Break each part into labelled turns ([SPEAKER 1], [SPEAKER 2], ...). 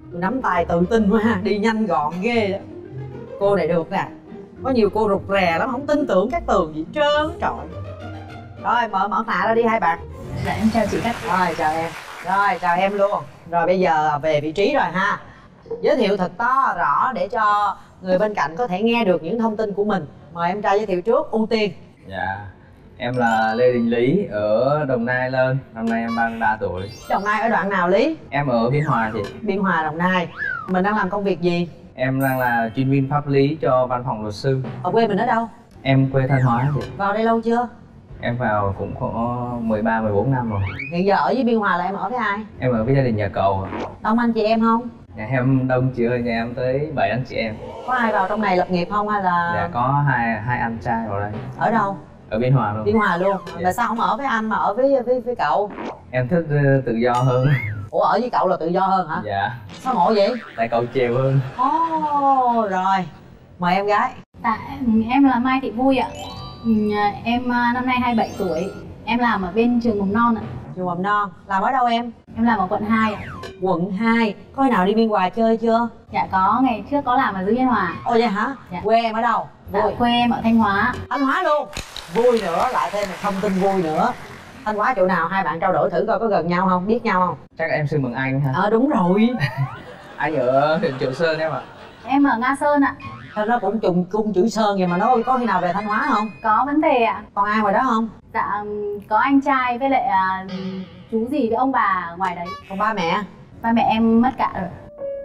[SPEAKER 1] Tôi nắm tay tự tin quá ha, đi nhanh gọn ghê đó. Cô này được nè. Có nhiều cô rụt rè lắm, không tin tưởng các tường gì trơn trời. Rồi mở mặt nạ ra đi hai bạn.
[SPEAKER 2] Dạ em chào chị Cát.
[SPEAKER 1] Rồi chào em. Rồi chào em luôn. Rồi bây giờ về vị trí rồi ha. Giới thiệu thật to rõ để cho người bên cạnh có thể nghe được những thông tin của mình. Mời em trai giới thiệu trước, ưu tiên.
[SPEAKER 3] Dạ, em là Lê Đình Lý ở Đồng Nai lên. Năm nay em 33 tuổi.
[SPEAKER 1] Đồng Nai ở đoạn nào Lý?
[SPEAKER 3] Em ở Biên Hòa chị.
[SPEAKER 1] Biên Hòa, Đồng Nai. Mình đang làm công việc gì?
[SPEAKER 3] Em đang là chuyên viên pháp lý cho văn phòng luật sư.
[SPEAKER 1] Ở quê mình ở đâu?
[SPEAKER 3] Em quê Thanh Hóa chị.
[SPEAKER 1] Vào đây lâu chưa?
[SPEAKER 3] Em vào cũng có 13-14 năm rồi.
[SPEAKER 1] Hiện giờ ở với Biên Hòa là em ở với ai?
[SPEAKER 3] Em ở với gia đình nhà cậu.
[SPEAKER 1] Đông anh chị em không?
[SPEAKER 3] Nhà em đông chị ơi, nhà em tới 7 anh chị em.
[SPEAKER 1] Có ai vào trong này lập nghiệp không hay là?
[SPEAKER 3] Dạ có hai anh trai vào đây.
[SPEAKER 1] Ở đâu?
[SPEAKER 3] Ở Biên Hòa luôn.
[SPEAKER 1] Biên Hòa luôn.
[SPEAKER 3] Dạ.
[SPEAKER 1] Mà sao không ở với anh mà ở với cậu?
[SPEAKER 3] Em thích tự do hơn.
[SPEAKER 1] Ủa ở với cậu là tự do hơn hả?
[SPEAKER 3] Dạ.
[SPEAKER 1] Sao ngộ vậy?
[SPEAKER 3] Tại cậu chiều hơn.
[SPEAKER 1] Ồ rồi. Mời em gái.
[SPEAKER 2] Dạ em là Mai Thị Vui ạ. Em năm nay 27 tuổi. Em làm ở bên trường mầm non ạ.
[SPEAKER 1] Trường mầm non. Làm ở đâu em?
[SPEAKER 2] Em làm ở quận 2 ạ.
[SPEAKER 1] Quận 2. Có khi nào đi Biên Hòa chơi chưa?
[SPEAKER 2] Dạ có, ngày trước có làm ở dưới Biên Hòa.
[SPEAKER 1] Ồ vậy hả?
[SPEAKER 2] Dạ.
[SPEAKER 1] Quê em ở đâu?
[SPEAKER 2] Dạ, quê em ở Thanh Hóa.
[SPEAKER 1] Thanh Hóa luôn. Vui nữa, lại thêm một thông tin vui nữa. Thanh Hóa chỗ nào hai bạn trao đổi thử coi có gần nhau không, biết nhau không?
[SPEAKER 3] Chắc em xin mừng anh ha.
[SPEAKER 1] Đúng rồi.
[SPEAKER 3] Anh ở huyện Triệu Sơn em ạ.
[SPEAKER 2] Em ở Nga Sơn ạ.
[SPEAKER 1] Sao nó cũng trùng cung chữ Sơn vậy mà nó có khi nào về Thanh Hóa không?
[SPEAKER 2] Có vấn đề ạ.
[SPEAKER 1] Còn ai ngoài đó không?
[SPEAKER 2] Dạ có anh trai với lại chú gì với ông bà ở ngoài đấy.
[SPEAKER 1] Còn ba mẹ?
[SPEAKER 2] Ba mẹ em mất cả rồi.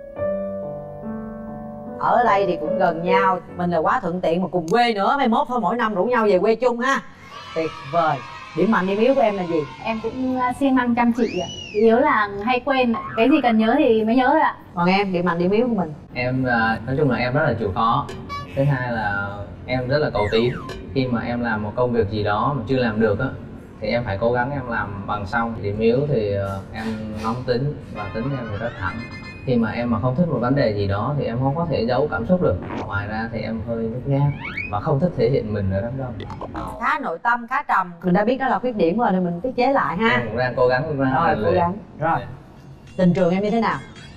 [SPEAKER 1] Ở đây thì cũng gần nhau, mình là quá thuận tiện mà cùng quê nữa, mai mốt thôi mỗi năm rủ nhau về quê chung ha. Tuyệt vời. Điểm mạnh điểm yếu của em là gì?
[SPEAKER 2] Em cũng siêng năng chăm chỉ ạ. Chủ yếu là hay quên, cái gì cần nhớ thì mới nhớ thôi ạ.
[SPEAKER 1] Còn em, điểm mạnh điểm yếu của mình?
[SPEAKER 3] Em nói chung là em rất là chịu khó. Thứ hai là em rất là cầu tiến. Khi mà em làm một công việc gì đó mà chưa làm được á thì em phải cố gắng em làm bằng xong. Điểm yếu thì em nóng tính và tính em thì rất thẳng. Khi mà em mà không thích một vấn đề gì đó thì em không có thể giấu cảm xúc được. Ngoài ra thì em hơi nhút nhát và không thích thể hiện mình ở đám đông.
[SPEAKER 1] Khá nội tâm, khá trầm. Mình đã biết đó là khuyết điểm rồi thì mình tiết chế lại ha.
[SPEAKER 3] Em cũng đang cố gắng
[SPEAKER 1] Rồi, cố gắng. Rồi. Tình trường em như thế nào?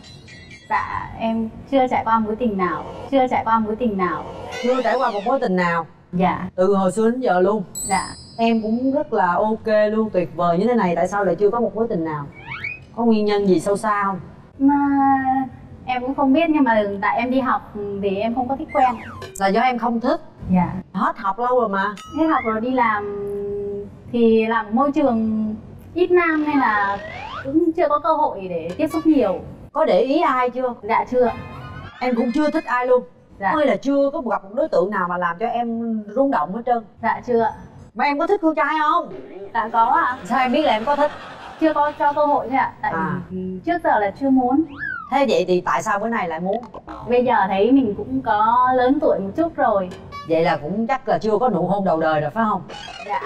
[SPEAKER 2] Dạ em chưa trải qua mối tình nào. Chưa trải qua mối tình nào.
[SPEAKER 1] Chưa trải qua một mối tình nào?
[SPEAKER 2] Dạ.
[SPEAKER 1] Từ hồi xưa đến giờ luôn?
[SPEAKER 2] Dạ.
[SPEAKER 1] Em cũng rất là ok luôn, tuyệt vời như thế này. Tại sao lại chưa có một mối tình nào? Có nguyên nhân gì sâu xa không?
[SPEAKER 2] Mà em cũng không biết, nhưng mà tại em đi học thì em không có thích quen.
[SPEAKER 1] Là do em không thích?
[SPEAKER 2] Dạ.
[SPEAKER 1] Hết học lâu rồi mà.
[SPEAKER 2] Hết học rồi đi làm thì làm môi trường ít nam nên là cũng chưa có cơ hội để tiếp xúc nhiều.
[SPEAKER 1] Có để ý ai chưa?
[SPEAKER 2] Dạ chưa.
[SPEAKER 1] Em cũng chưa thích ai luôn?
[SPEAKER 2] Dạ.
[SPEAKER 1] Ơi là chưa có gặp một đối tượng nào mà làm cho em rung động hết trơn?
[SPEAKER 2] Dạ chưa.
[SPEAKER 1] Mà em có thích con trai không?
[SPEAKER 2] Dạ có ạ.
[SPEAKER 1] Sao em biết là em có thích?
[SPEAKER 2] Chưa có cho cơ hội thôi ạ. Tại vì trước giờ là chưa muốn.
[SPEAKER 1] Thế vậy thì tại sao bữa nay lại muốn?
[SPEAKER 2] Bây giờ thấy mình cũng có lớn tuổi một chút rồi.
[SPEAKER 1] Vậy là cũng chắc là chưa có nụ hôn đầu đời rồi phải không?
[SPEAKER 2] Dạ.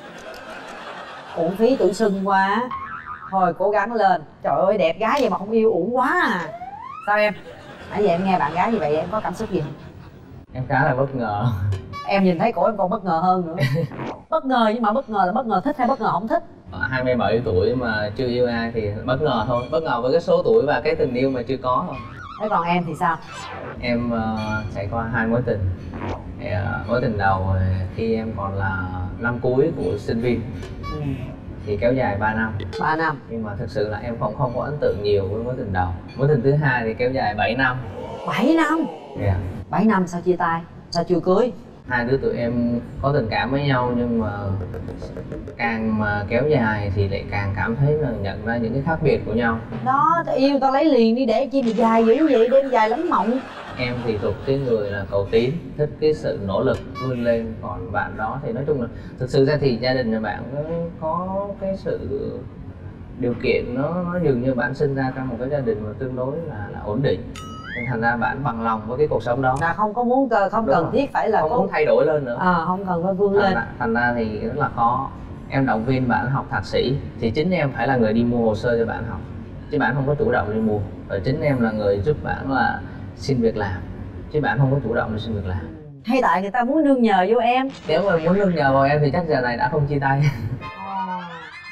[SPEAKER 1] Uổng phí tuổi xuân quá. Thôi cố gắng lên. Trời ơi đẹp gái vậy mà không yêu uổng quá à. Sao em? Nãy giờ em nghe bạn gái như vậy em có cảm xúc gì không?
[SPEAKER 3] Em khá là bất ngờ.
[SPEAKER 1] Em nhìn thấy cổ em còn bất ngờ hơn nữa. Bất ngờ nhưng mà bất ngờ là bất ngờ thích hay bất ngờ không thích?
[SPEAKER 3] 27 tuổi mà chưa yêu ai thì bất ngờ thôi. Bất ngờ với cái số tuổi và cái tình yêu mà chưa có thôi.
[SPEAKER 1] Thế còn em thì sao?
[SPEAKER 3] Em trải qua 2 mối tình. Mối tình đầu khi em còn là năm cuối của sinh viên thì kéo dài 3 năm.
[SPEAKER 1] 3 năm.
[SPEAKER 3] Nhưng mà thực sự là em không có ấn tượng nhiều với mối tình đầu. Mối tình thứ hai thì kéo dài 7 năm.
[SPEAKER 1] 7 năm?
[SPEAKER 3] Yeah.
[SPEAKER 1] 7 năm sao chia tay? Sao chưa cưới?
[SPEAKER 3] Hai đứa tụi em có tình cảm với nhau nhưng mà càng mà kéo dài thì lại càng cảm thấy là nhận ra những cái khác biệt của nhau.
[SPEAKER 1] Đó, ta yêu ta lấy liền đi, để chi mà dài dữ vậy, đêm dài lắm mộng.
[SPEAKER 3] Em thì thuộc cái người là cầu tiến, thích cái sự nỗ lực vươn lên. Còn bạn đó thì nói chung là thực sự ra thì gia đình nhà bạn có cái sự điều kiện nó dường như bạn sinh ra trong một cái gia đình mà tương đối là ổn định, nên thành ra bạn bằng lòng với cái cuộc sống đó,
[SPEAKER 1] là không có muốn không
[SPEAKER 3] đúng
[SPEAKER 1] cần
[SPEAKER 3] rồi.
[SPEAKER 1] Thiết phải là
[SPEAKER 3] không muốn thay đổi lên nữa.
[SPEAKER 1] Không cần phải vươn lên.
[SPEAKER 3] Thành ra thì rất là khó. Em động viên bạn học thạc sĩ thì chính em phải là người đi mua hồ sơ cho bạn học, chứ bạn không có chủ động đi mua. Và chính em là người giúp bạn là xin việc làm, chứ bạn không có chủ động đi xin việc làm.
[SPEAKER 1] Hay tại người ta muốn nương nhờ vô em?
[SPEAKER 3] Nếu mà muốn nương nhờ vào em thì chắc giờ này đã không chia tay.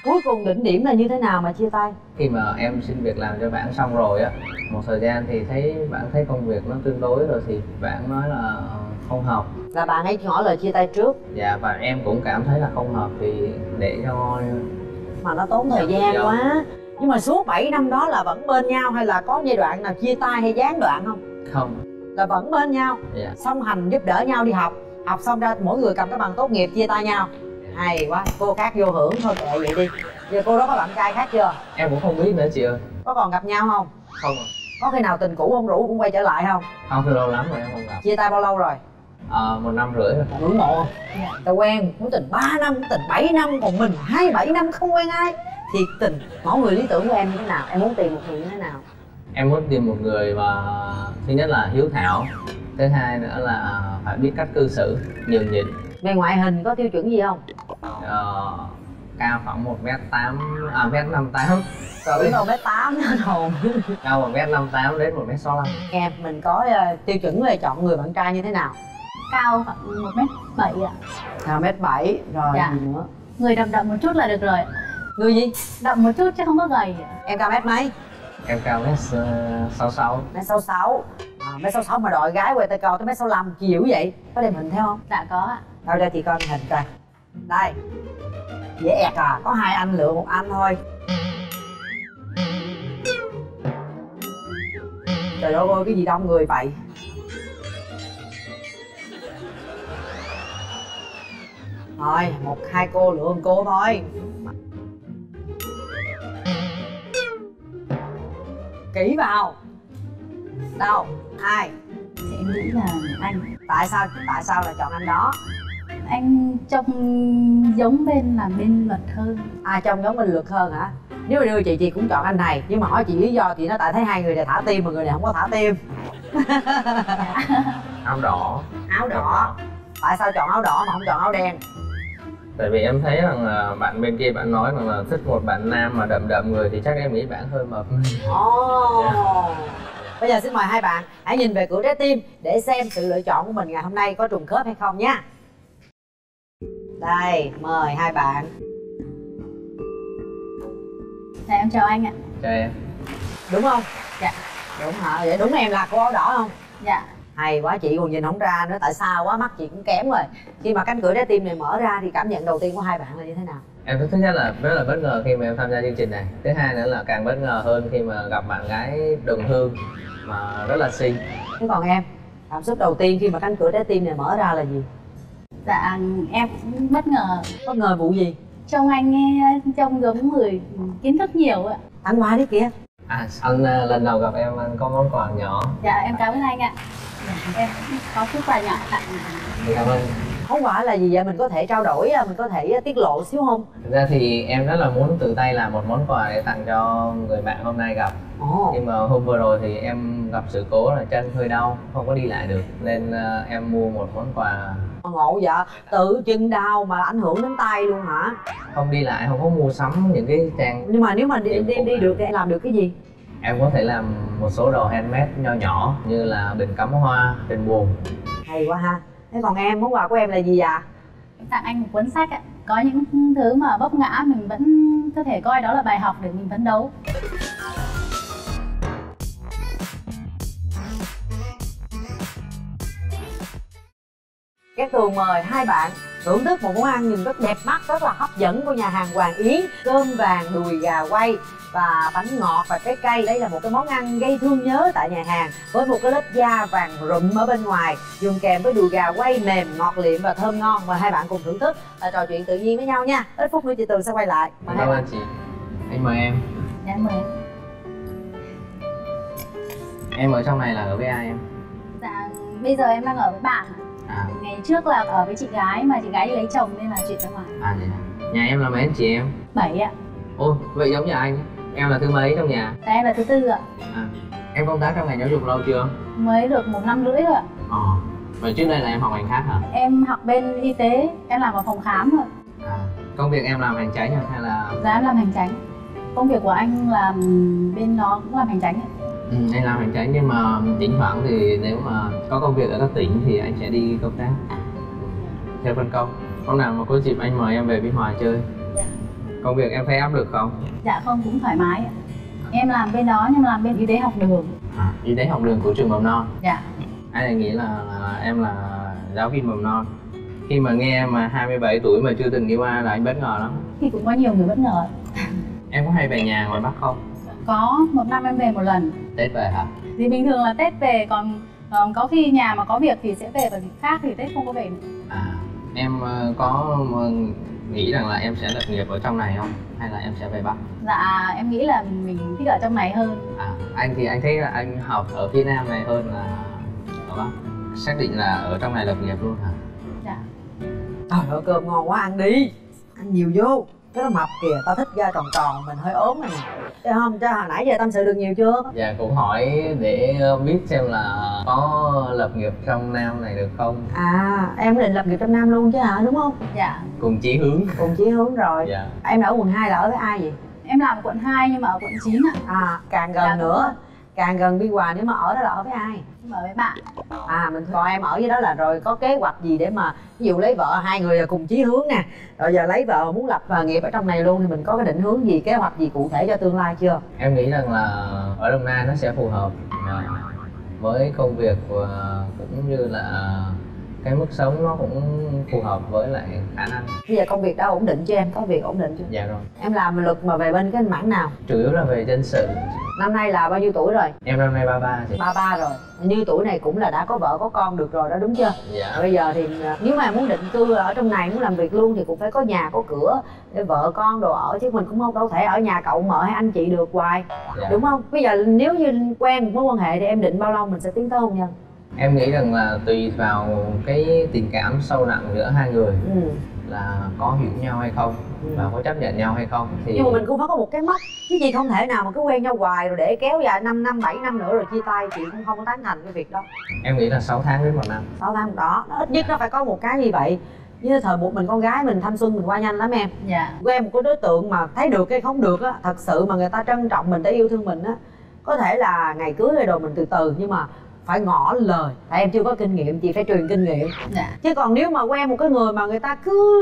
[SPEAKER 1] Cuối cùng đỉnh điểm là như thế nào mà chia tay?
[SPEAKER 3] Khi mà em xin việc làm cho bạn xong rồi á, một thời gian thì bạn thấy công việc nó tương đối rồi thì bạn nói là không hợp.
[SPEAKER 1] Là bạn ấy ngỏ lời chia tay trước.
[SPEAKER 3] Dạ, và em cũng cảm thấy là không hợp thì để cho
[SPEAKER 1] Mà nó tốn thời gian quá. Nhưng mà suốt 7 năm đó là vẫn bên nhau hay là có giai đoạn nào chia tay hay gián đoạn không?
[SPEAKER 3] không.
[SPEAKER 1] Là vẫn bên nhau.
[SPEAKER 3] Dạ.
[SPEAKER 1] Song hành giúp đỡ nhau đi học. Học xong ra mỗi người cầm cái bằng tốt nghiệp chia tay nhau. Hay quá, cô khác vô hưởng thôi kệ vậy đi. Giờ cô đó có bạn trai khác chưa?
[SPEAKER 3] Em cũng không biết nữa chị ơi.
[SPEAKER 1] Có còn gặp nhau không?
[SPEAKER 3] Không ạ.
[SPEAKER 1] Có khi nào tình cũ không rủ cũng quay trở lại không?
[SPEAKER 3] Không, từ lâu lắm rồi em không gặp.
[SPEAKER 1] Chia tay bao lâu rồi?
[SPEAKER 3] 1 năm rưỡi rồi.
[SPEAKER 1] Ngưỡng mộ không? Tao quen mối tình 3 năm, mối tình 7 năm, còn mình 27 năm không quen ai. Thì tình, mẫu người lý tưởng của em như thế nào? Em muốn tìm một người như thế nào?
[SPEAKER 3] Em muốn tìm một người mà thứ nhất là hiếu thảo, thứ hai nữa là phải biết cách cư xử, nhường nhịn.
[SPEAKER 1] Về ngoại hình có tiêu chuẩn gì không?
[SPEAKER 3] Cao khoảng 1m8, 1m58.
[SPEAKER 1] Tưởng đâu 1m8 nữa hồn.
[SPEAKER 3] Cao 1m58 đến 1m65.
[SPEAKER 1] Em, mình có tiêu chuẩn về chọn người bạn trai như thế nào?
[SPEAKER 2] Cao khoảng 1m7 ạ.
[SPEAKER 1] Cao 1m7, rồi
[SPEAKER 2] Dạ.
[SPEAKER 1] gì nữa?
[SPEAKER 2] Người đậm đậm một chút là được rồi.
[SPEAKER 1] Người gì?
[SPEAKER 2] Đậm một chút chứ không có gầy ạ.
[SPEAKER 1] Em cao mét mấy?
[SPEAKER 3] Em cao 1m66.
[SPEAKER 1] Mét 66. Mét 66 mà đòi gái quay tay cao tới mét 65, chi dữ vậy? Có đem hình theo không?
[SPEAKER 2] Dạ có ạ.
[SPEAKER 1] Đâu ra thì coi hình coi. Đây. Dễ ẹt à, có 2 anh lựa 1 anh thôi. Trời ơi ơi, cái gì đông người vậy? Thôi, 1-2 cô lựa một cô thôi. Kỹ vào. Đâu? Ai?
[SPEAKER 2] Thì em nghĩ là anh.
[SPEAKER 1] Tại sao là chọn anh đó?
[SPEAKER 2] Anh trông giống bên làm bên luật hơn.
[SPEAKER 1] Trông giống bên luật hơn hả? Nếu mà đưa chị cũng chọn anh này. Nhưng mà hỏi chị lý do chị nói tại thấy hai người này thả tim mà người này không có thả tim.
[SPEAKER 3] Áo đỏ.
[SPEAKER 1] Áo đỏ. Tại sao chọn áo đỏ mà không chọn áo đen?
[SPEAKER 3] Tại vì em thấy rằng là bạn bên kia bạn nói rằng là thích một bạn nam mà đậm đậm người thì chắc em nghĩ bạn hơi mập.
[SPEAKER 1] Bây giờ xin mời hai bạn hãy nhìn về cửa trái tim để xem sự lựa chọn của mình ngày hôm nay có trùng khớp hay không nhé. Đây, mời hai bạn.
[SPEAKER 2] Dạ em chào anh ạ.
[SPEAKER 3] Chào em.
[SPEAKER 1] Đúng không?
[SPEAKER 2] Dạ.
[SPEAKER 1] Đúng hả? Vậy đúng em là cô áo đỏ không?
[SPEAKER 2] Dạ.
[SPEAKER 1] Hay quá, chị còn nhìn không ra nữa, tại sao quá, mắt chị cũng kém rồi. Khi mà cánh cửa trái tim này mở ra thì cảm nhận đầu tiên của hai bạn là như thế nào?
[SPEAKER 3] Em thứ nhất là rất là bất ngờ khi mà em tham gia chương trình này. Thứ hai nữa là càng bất ngờ hơn khi mà gặp bạn gái đồng hương mà rất là xinh.
[SPEAKER 1] Thế còn em, cảm xúc đầu tiên khi mà cánh cửa trái tim này mở ra là gì?
[SPEAKER 2] Dạ em cũng bất ngờ.
[SPEAKER 1] Bất ngờ vụ gì?
[SPEAKER 2] Trông anh ấy trông giống người kiến thức nhiều ạ.
[SPEAKER 1] Ăn qua đấy kìa.
[SPEAKER 3] Anh lần đầu gặp em anh có món quà nhỏ.
[SPEAKER 2] Dạ em cảm ơn anh ạ. Em có chút quà nhỏ tặng.
[SPEAKER 3] Cảm ơn.
[SPEAKER 1] Món quà là gì vậy? Mình có thể trao đổi, mình có thể tiết lộ xíu không?
[SPEAKER 3] Thực ra thì em rất là muốn tự tay làm một món quà để tặng cho người bạn hôm nay gặp. Nhưng mà hôm vừa rồi thì em gặp sự cố là chân hơi đau, không có đi lại được. Nên em mua một món quà.
[SPEAKER 1] Ngộ vậy, tự chân đau mà ảnh hưởng đến tay luôn hả?
[SPEAKER 3] Không đi lại, không có mua sắm những cái trang.
[SPEAKER 1] Nhưng mà nếu mà đi được thì em làm được cái gì?
[SPEAKER 3] Em có thể làm một số đồ handmade nho nhỏ như là bình cắm hoa, bình buồn.
[SPEAKER 1] Hay quá ha. Thế còn em, món quà của em là gì ạ?
[SPEAKER 2] Em tặng anh một cuốn sách ạ. Có những thứ mà vấp ngã mình vẫn có thể coi đó là bài học để mình phấn đấu.
[SPEAKER 1] Cát Tường mời hai bạn thưởng thức một món ăn nhìn rất đẹp mắt, rất là hấp dẫn của nhà hàng Hoàng Yến. Cơm vàng, đùi gà quay và bánh ngọt và trái cây. Đây là một cái món ăn gây thương nhớ tại nhà hàng với một cái lớp da vàng rụm ở bên ngoài, dùng kèm với đùi gà quay mềm, ngọt liệm và thơm ngon. Mời hai bạn cùng thưởng thức và trò chuyện tự nhiên với nhau nha. Ít phút nữa chị Tường sẽ quay lại. Mời hai
[SPEAKER 3] Cảm
[SPEAKER 1] bạn.
[SPEAKER 3] ơn chị. Anh mời em.
[SPEAKER 2] Dạ mời em.
[SPEAKER 3] Em ở trong này là ở với ai em?
[SPEAKER 2] Dạ bây giờ em đang ở với bạn. Ngày trước là ở với chị gái mà chị gái đi lấy chồng nên là chuyển ra ngoài.
[SPEAKER 3] Vậy à. Nhà em là mấy anh chị em?
[SPEAKER 2] 7 ạ.
[SPEAKER 3] Ồ, vậy giống như anh. Em là thứ mấy trong nhà?
[SPEAKER 2] Dạ em là thứ 4 ạ.
[SPEAKER 3] Em công tác trong ngành giáo dục lâu chưa?
[SPEAKER 2] Mới được 1 năm rưỡi rồi ạ.
[SPEAKER 3] Vậy trước đây là em học ngành khác hả?
[SPEAKER 2] Em học bên y tế, em làm ở phòng khám rồi.
[SPEAKER 3] Công việc em làm hành chánh hay là?
[SPEAKER 2] Dạ em làm hành chánh. Công việc của anh là bên đó cũng làm hành chánh ạ.
[SPEAKER 3] Anh làm hành chánh nhưng mà thỉnh thoảng thì nếu mà có công việc ở các tỉnh thì anh sẽ đi công tác theo phân công. Hôm nào mà có dịp anh mời em về Biên Hòa chơi. Công việc em thấy áp lực không?
[SPEAKER 2] Dạ không, cũng thoải mái ạ. Em làm bên đó nhưng mà làm bên y tế học đường.
[SPEAKER 3] Y tế học đường của trường mầm non.
[SPEAKER 2] Dạ.
[SPEAKER 3] Anh lại nghĩ là em là giáo viên mầm non. Khi mà nghe em mà 27 tuổi mà chưa từng yêu ai là anh bất ngờ lắm.
[SPEAKER 2] Thì cũng có nhiều người bất ngờ.
[SPEAKER 3] Em có hay về nhà ngoài Bắc không?
[SPEAKER 2] Có, một năm em về một lần.
[SPEAKER 3] Tết về hả?
[SPEAKER 2] Thì bình thường là Tết về, còn có khi nhà mà có việc thì sẽ về, và dịp khác thì Tết không có về nữa.
[SPEAKER 3] Em có nghĩ rằng là em sẽ lập nghiệp ở trong này không? Hay là em sẽ về Bắc?
[SPEAKER 2] Dạ, em nghĩ là mình thích ở trong này hơn.
[SPEAKER 3] Anh thì anh thấy là anh học ở phía Nam này hơn là ở Bắc. Xác định là ở trong này lập nghiệp luôn hả?
[SPEAKER 2] Dạ.
[SPEAKER 1] Trời ơi, cơm ngon quá, ăn đi. Ăn nhiều vô. Cái đó mập kìa, tao thích da tròn tròn, mình hơi ốm này nè. Thấy không, cho hồi nãy giờ tâm sự được nhiều chưa?
[SPEAKER 3] Dạ, cũng hỏi để biết xem là có lập nghiệp trong Nam này được không?
[SPEAKER 1] Em có định lập nghiệp trong Nam luôn chứ hả, đúng không?
[SPEAKER 2] Dạ.
[SPEAKER 3] Cùng chí hướng.
[SPEAKER 1] Cùng chí hướng rồi.
[SPEAKER 3] Dạ.
[SPEAKER 1] Em ở quận 2 là ở với ai vậy?
[SPEAKER 2] Em làm ở quận 2 nhưng mà ở quận 9 ạ.
[SPEAKER 1] Càng gần
[SPEAKER 2] Dạ,
[SPEAKER 1] nữa. Càng gần Biên Hòa, nếu mà ở đó là ở với ai?
[SPEAKER 2] Em ở với bạn.
[SPEAKER 1] Mình còn em ở với đó là rồi có kế hoạch gì để mà ví dụ lấy vợ, hai người cùng chí hướng nè, rồi giờ lấy vợ muốn lập nghiệp ở trong này luôn thì mình có cái định hướng gì, kế hoạch gì cụ thể cho tương lai chưa?
[SPEAKER 3] Em nghĩ rằng là ở Đồng Nai nó sẽ phù hợp với công việc và cũng như là cái mức sống nó cũng phù hợp với lại khả năng.
[SPEAKER 1] Bây giờ công việc đã ổn định chưa em? Có việc ổn định chưa?
[SPEAKER 3] Dạ rồi.
[SPEAKER 1] Em làm luật mà về bên cái mảng nào?
[SPEAKER 3] Chủ yếu là về dân sự.
[SPEAKER 1] Năm nay là bao nhiêu tuổi rồi?
[SPEAKER 3] Em năm nay 33 chị.
[SPEAKER 1] 33 rồi. Như tuổi này cũng là đã có vợ có con được rồi đó, đúng chưa?
[SPEAKER 3] Dạ.
[SPEAKER 1] Bây giờ thì nếu mà muốn định cư ở trong này, muốn làm việc luôn thì cũng phải có nhà có cửa để vợ con đồ ở, chứ mình cũng không đâu thể ở nhà cậu mợ hay anh chị được hoài.
[SPEAKER 3] Dạ.
[SPEAKER 1] Đúng không? Bây giờ nếu như quen một mối quan hệ thì em định bao lâu mình sẽ tiến tới hôn nhân?
[SPEAKER 3] Em nghĩ rằng là tùy vào cái tình cảm sâu nặng giữa hai người là có hiểu nhau hay không và có chấp nhận nhau hay không thì...
[SPEAKER 1] Nhưng mà mình cũng phải có một cái mốc chứ, chị không thể nào mà cứ quen nhau hoài rồi để kéo dài 5 năm 7 năm nữa rồi chia tay, chị cũng không có tán thành cái việc đó.
[SPEAKER 3] Em nghĩ là 6 tháng đến 1 năm.
[SPEAKER 1] 6 tháng đó, nó ít nhất nó phải có một cái như vậy. Như thời buộc mình con gái mình thanh xuân mình qua nhanh lắm em.
[SPEAKER 2] Dạ.
[SPEAKER 1] Quen một cái đối tượng mà thấy được hay không được á, thật sự mà người ta trân trọng mình để yêu thương mình á, có thể là ngày cưới rồi đồ mình từ từ, nhưng mà phải ngỏ lời. Tại em chưa có kinh nghiệm, chị phải truyền kinh nghiệm.
[SPEAKER 2] Dạ.
[SPEAKER 1] Chứ còn nếu mà quen một cái người mà người ta cứ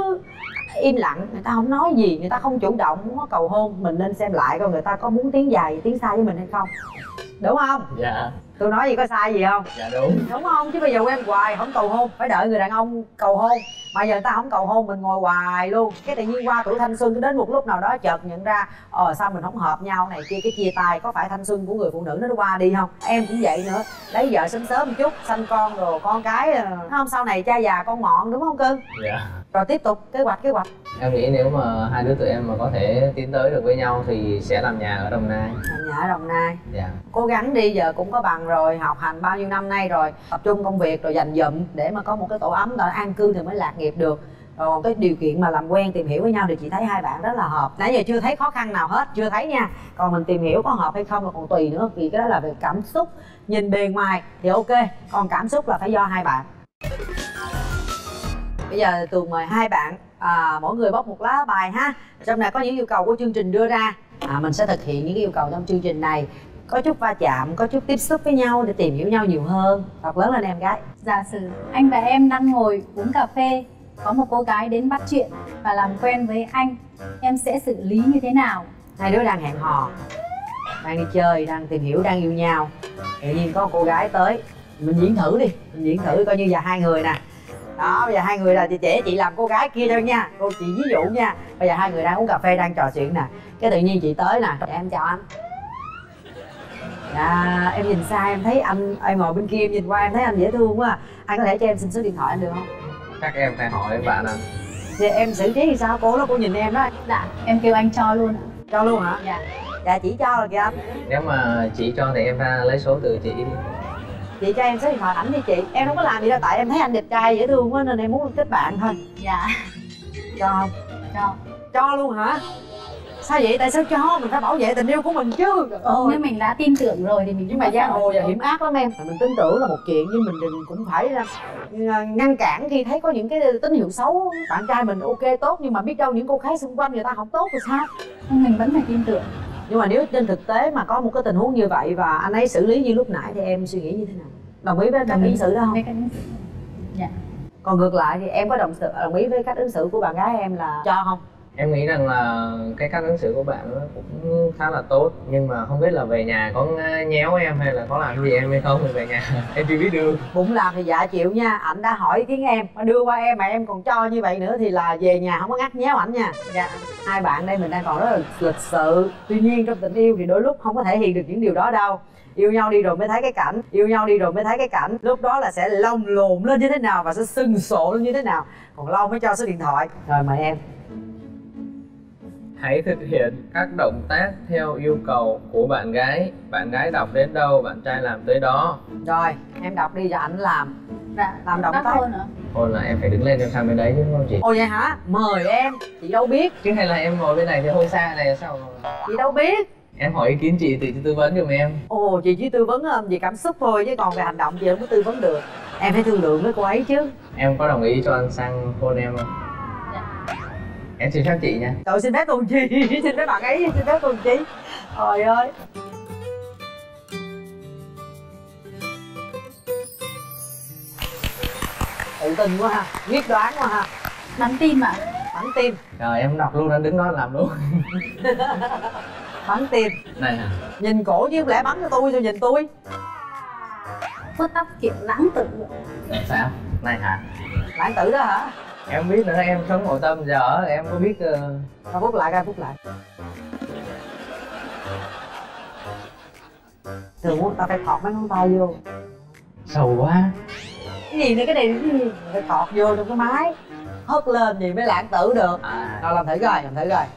[SPEAKER 1] im lặng, người ta không nói gì, người ta không chủ động muốn có cầu hôn, mình nên xem lại coi người ta có muốn tiến dài tiến xa với mình hay không, đúng không?
[SPEAKER 3] Dạ.
[SPEAKER 1] Tôi nói gì có sai gì không?
[SPEAKER 3] Dạ đúng.
[SPEAKER 1] Đúng không? Chứ bây giờ quen hoài không cầu hôn, phải đợi người đàn ông cầu hôn, mà giờ người ta không cầu hôn mình ngồi hoài luôn, cái tự nhiên qua tuổi thanh xuân đến một lúc nào đó chợt nhận ra sao mình không hợp nhau này kia, cái chia tay. Có phải thanh xuân của người phụ nữ nó qua đi không? Em cũng vậy nữa, lấy vợ sớm sớm một chút, sanh con rồi con cái không, sau này cha già con mọn, đúng không cưng?
[SPEAKER 3] Dạ.
[SPEAKER 1] Rồi tiếp tục kế hoạch.
[SPEAKER 3] Em nghĩ nếu mà hai đứa tụi em mà có thể tiến tới được với nhau thì sẽ làm nhà ở Đồng Nai.
[SPEAKER 1] Làm nhà ở Đồng Nai.
[SPEAKER 3] Dạ.
[SPEAKER 1] Cố gắng đi, giờ cũng có bằng rồi, học hành bao nhiêu năm nay rồi, tập trung công việc rồi dành dụm để mà có một cái tổ ấm, rồi an cư thì mới lạc nghiệp được. Còn cái điều kiện mà làm quen tìm hiểu với nhau thì chị thấy hai bạn rất là hợp. Nãy giờ chưa thấy khó khăn nào hết, chưa thấy nha. Còn mình tìm hiểu có hợp hay không là còn tùy nữa, vì cái đó là về cảm xúc. Nhìn bề ngoài thì ok, còn cảm xúc là phải do hai bạn. Bây giờ Tường mời hai bạn mỗi người bóc một lá bài ha. Trong này có những yêu cầu của chương trình đưa ra, mình sẽ thực hiện những yêu cầu trong chương trình này. Có chút va chạm, có chút tiếp xúc với nhau để tìm hiểu nhau nhiều hơn. Thật lớn lên em gái.
[SPEAKER 2] Giả sử anh và em đang ngồi uống cà phê, có một cô gái đến bắt chuyện và làm quen với anh, em sẽ xử lý như thế nào?
[SPEAKER 1] Hai đứa đang hẹn hò, đang đi chơi, đang tìm hiểu, đang yêu nhau. Tự nhiên có cô gái tới, mình diễn thử đi, mình diễn thử coi như giờ hai người nè. Đó, bây giờ hai người là chị làm cô gái kia thôi nha, cô chị ví dụ nha. Bây giờ hai người đang uống cà phê, đang trò chuyện nè. Cái tự nhiên chị tới nè, em chào anh. Dạ, em nhìn xa em thấy anh, em ngồi bên kia em nhìn qua em thấy anh dễ thương quá. Anh có thể cho em xin số điện thoại anh được không?
[SPEAKER 3] Chắc em phải hỏi bạn anh.
[SPEAKER 1] Thì em xử trí thì sao? Cô đó cô nhìn em đó.
[SPEAKER 2] Dạ, em kêu anh cho luôn ạ.
[SPEAKER 1] Cho luôn hả?
[SPEAKER 2] Dạ.
[SPEAKER 1] Dạ chị cho rồi kìa anh.
[SPEAKER 3] Nếu mà chị cho thì em ra lấy số từ chị đi.
[SPEAKER 1] Chị cho em số điện thoại ảnh đi chị. Em không có làm gì đâu, tại em thấy anh đẹp trai dễ thương quá nên em muốn kết bạn thôi.
[SPEAKER 2] Dạ.
[SPEAKER 1] Cho không?
[SPEAKER 2] Cho.
[SPEAKER 1] Cho luôn hả? Sao vậy? Tại sao cho? Mình phải bảo vệ tình yêu của mình chứ.
[SPEAKER 2] Nếu mình đã tin tưởng rồi thì mình
[SPEAKER 1] Nhưng mà giang hồ giờ hiểm ác lắm em. Mình tin tưởng là một chuyện, nhưng mình cũng phải ngăn cản khi thấy có những cái tín hiệu xấu. Bạn trai mình ok tốt, nhưng mà biết đâu những cô gái xung quanh người ta không tốt thì sao?
[SPEAKER 2] Mình vẫn phải tin tưởng.
[SPEAKER 1] Nhưng mà nếu trên thực tế mà có một cái tình huống như vậy và anh ấy xử lý như lúc nãy thì em suy nghĩ như thế nào? Đồng ý với cách ứng xử đó không?
[SPEAKER 2] Dạ.
[SPEAKER 1] Còn ngược lại thì em có đồng ý với cách ứng xử của bạn gái em là cho không?
[SPEAKER 3] Em nghĩ rằng là cái cách ứng xử của bạn nó cũng khá là tốt, nhưng mà không biết là về nhà có nhéo em hay là có làm gì em hay không thì về nhà em chưa biết được.
[SPEAKER 1] Bụng làm thì dạ chịu nha, ảnh đã hỏi ý kiến em, mà đưa qua em mà em còn cho như vậy nữa thì là về nhà không có ngắt nhéo ảnh nha. Dạ. Hai bạn đây mình đang còn rất là lịch sự, tuy nhiên trong tình yêu thì đôi lúc không có thể hiện được những điều đó đâu. Yêu nhau đi rồi mới thấy cái cảnh, yêu nhau đi rồi mới thấy cái cảnh, lúc đó là sẽ lông lồn lên như thế nào và sẽ sưng sộ lên như thế nào, còn lâu mới cho số điện thoại. Rồi mời em.
[SPEAKER 3] Hãy thực hiện các động tác theo yêu cầu của bạn gái. Bạn gái đọc đến đâu, bạn trai làm tới đó.
[SPEAKER 1] Rồi em đọc đi cho ảnh làm.
[SPEAKER 2] Dạ.
[SPEAKER 1] Làm động tác
[SPEAKER 2] hơn nữa.
[SPEAKER 3] Thôi là em phải đứng lên em sang bên đấy chứ không chị?
[SPEAKER 1] Ồ vậy hả? Mời em, chị đâu biết.
[SPEAKER 3] Chứ hay là em ngồi bên này thì hơi xa này sao?
[SPEAKER 1] Chị đâu biết.
[SPEAKER 3] Em hỏi ý kiến chị thì chị tư vấn giùm em.
[SPEAKER 1] Ồ chị chỉ tư vấn về cảm xúc thôi chứ còn về hành động chị không có tư vấn được. Em phải thương lượng với cô ấy chứ.
[SPEAKER 3] Em có đồng ý cho anh sang hôn em không?
[SPEAKER 2] Dạ.
[SPEAKER 3] Em xin phép chị nha.
[SPEAKER 1] Trời xin phép tuần chi, xin phép bạn ấy, xin phép tuần chi. Trời ơi. Tự tin quá ha, quyết đoán quá ha.
[SPEAKER 2] Bắn tim ạ.
[SPEAKER 1] Bắn tim.
[SPEAKER 3] Rồi em đọc luôn, anh đứng đó làm luôn.
[SPEAKER 1] Bắn tim.
[SPEAKER 3] Này hả?
[SPEAKER 1] Nhìn cổ chứ không lẽ bắn cho tôi rồi nhìn tôi.
[SPEAKER 2] Vuốt tóc kiểu lãng tử.
[SPEAKER 3] Sao? Này hả?
[SPEAKER 1] Lãng tử đó hả?
[SPEAKER 3] Em biết nữa, em sống nội tâm giờ em có biết.
[SPEAKER 1] Coi phút lại, coi phút lại. Thường muốn tao phải thọt mấy ngón tay vô.
[SPEAKER 3] Sầu quá.
[SPEAKER 1] Cái gì nữa, cái này cái gì? Phải thọt vô trong cái máy. Hất lên thì mới lãng tử được. Thôi làm thử coi, làm thử coi.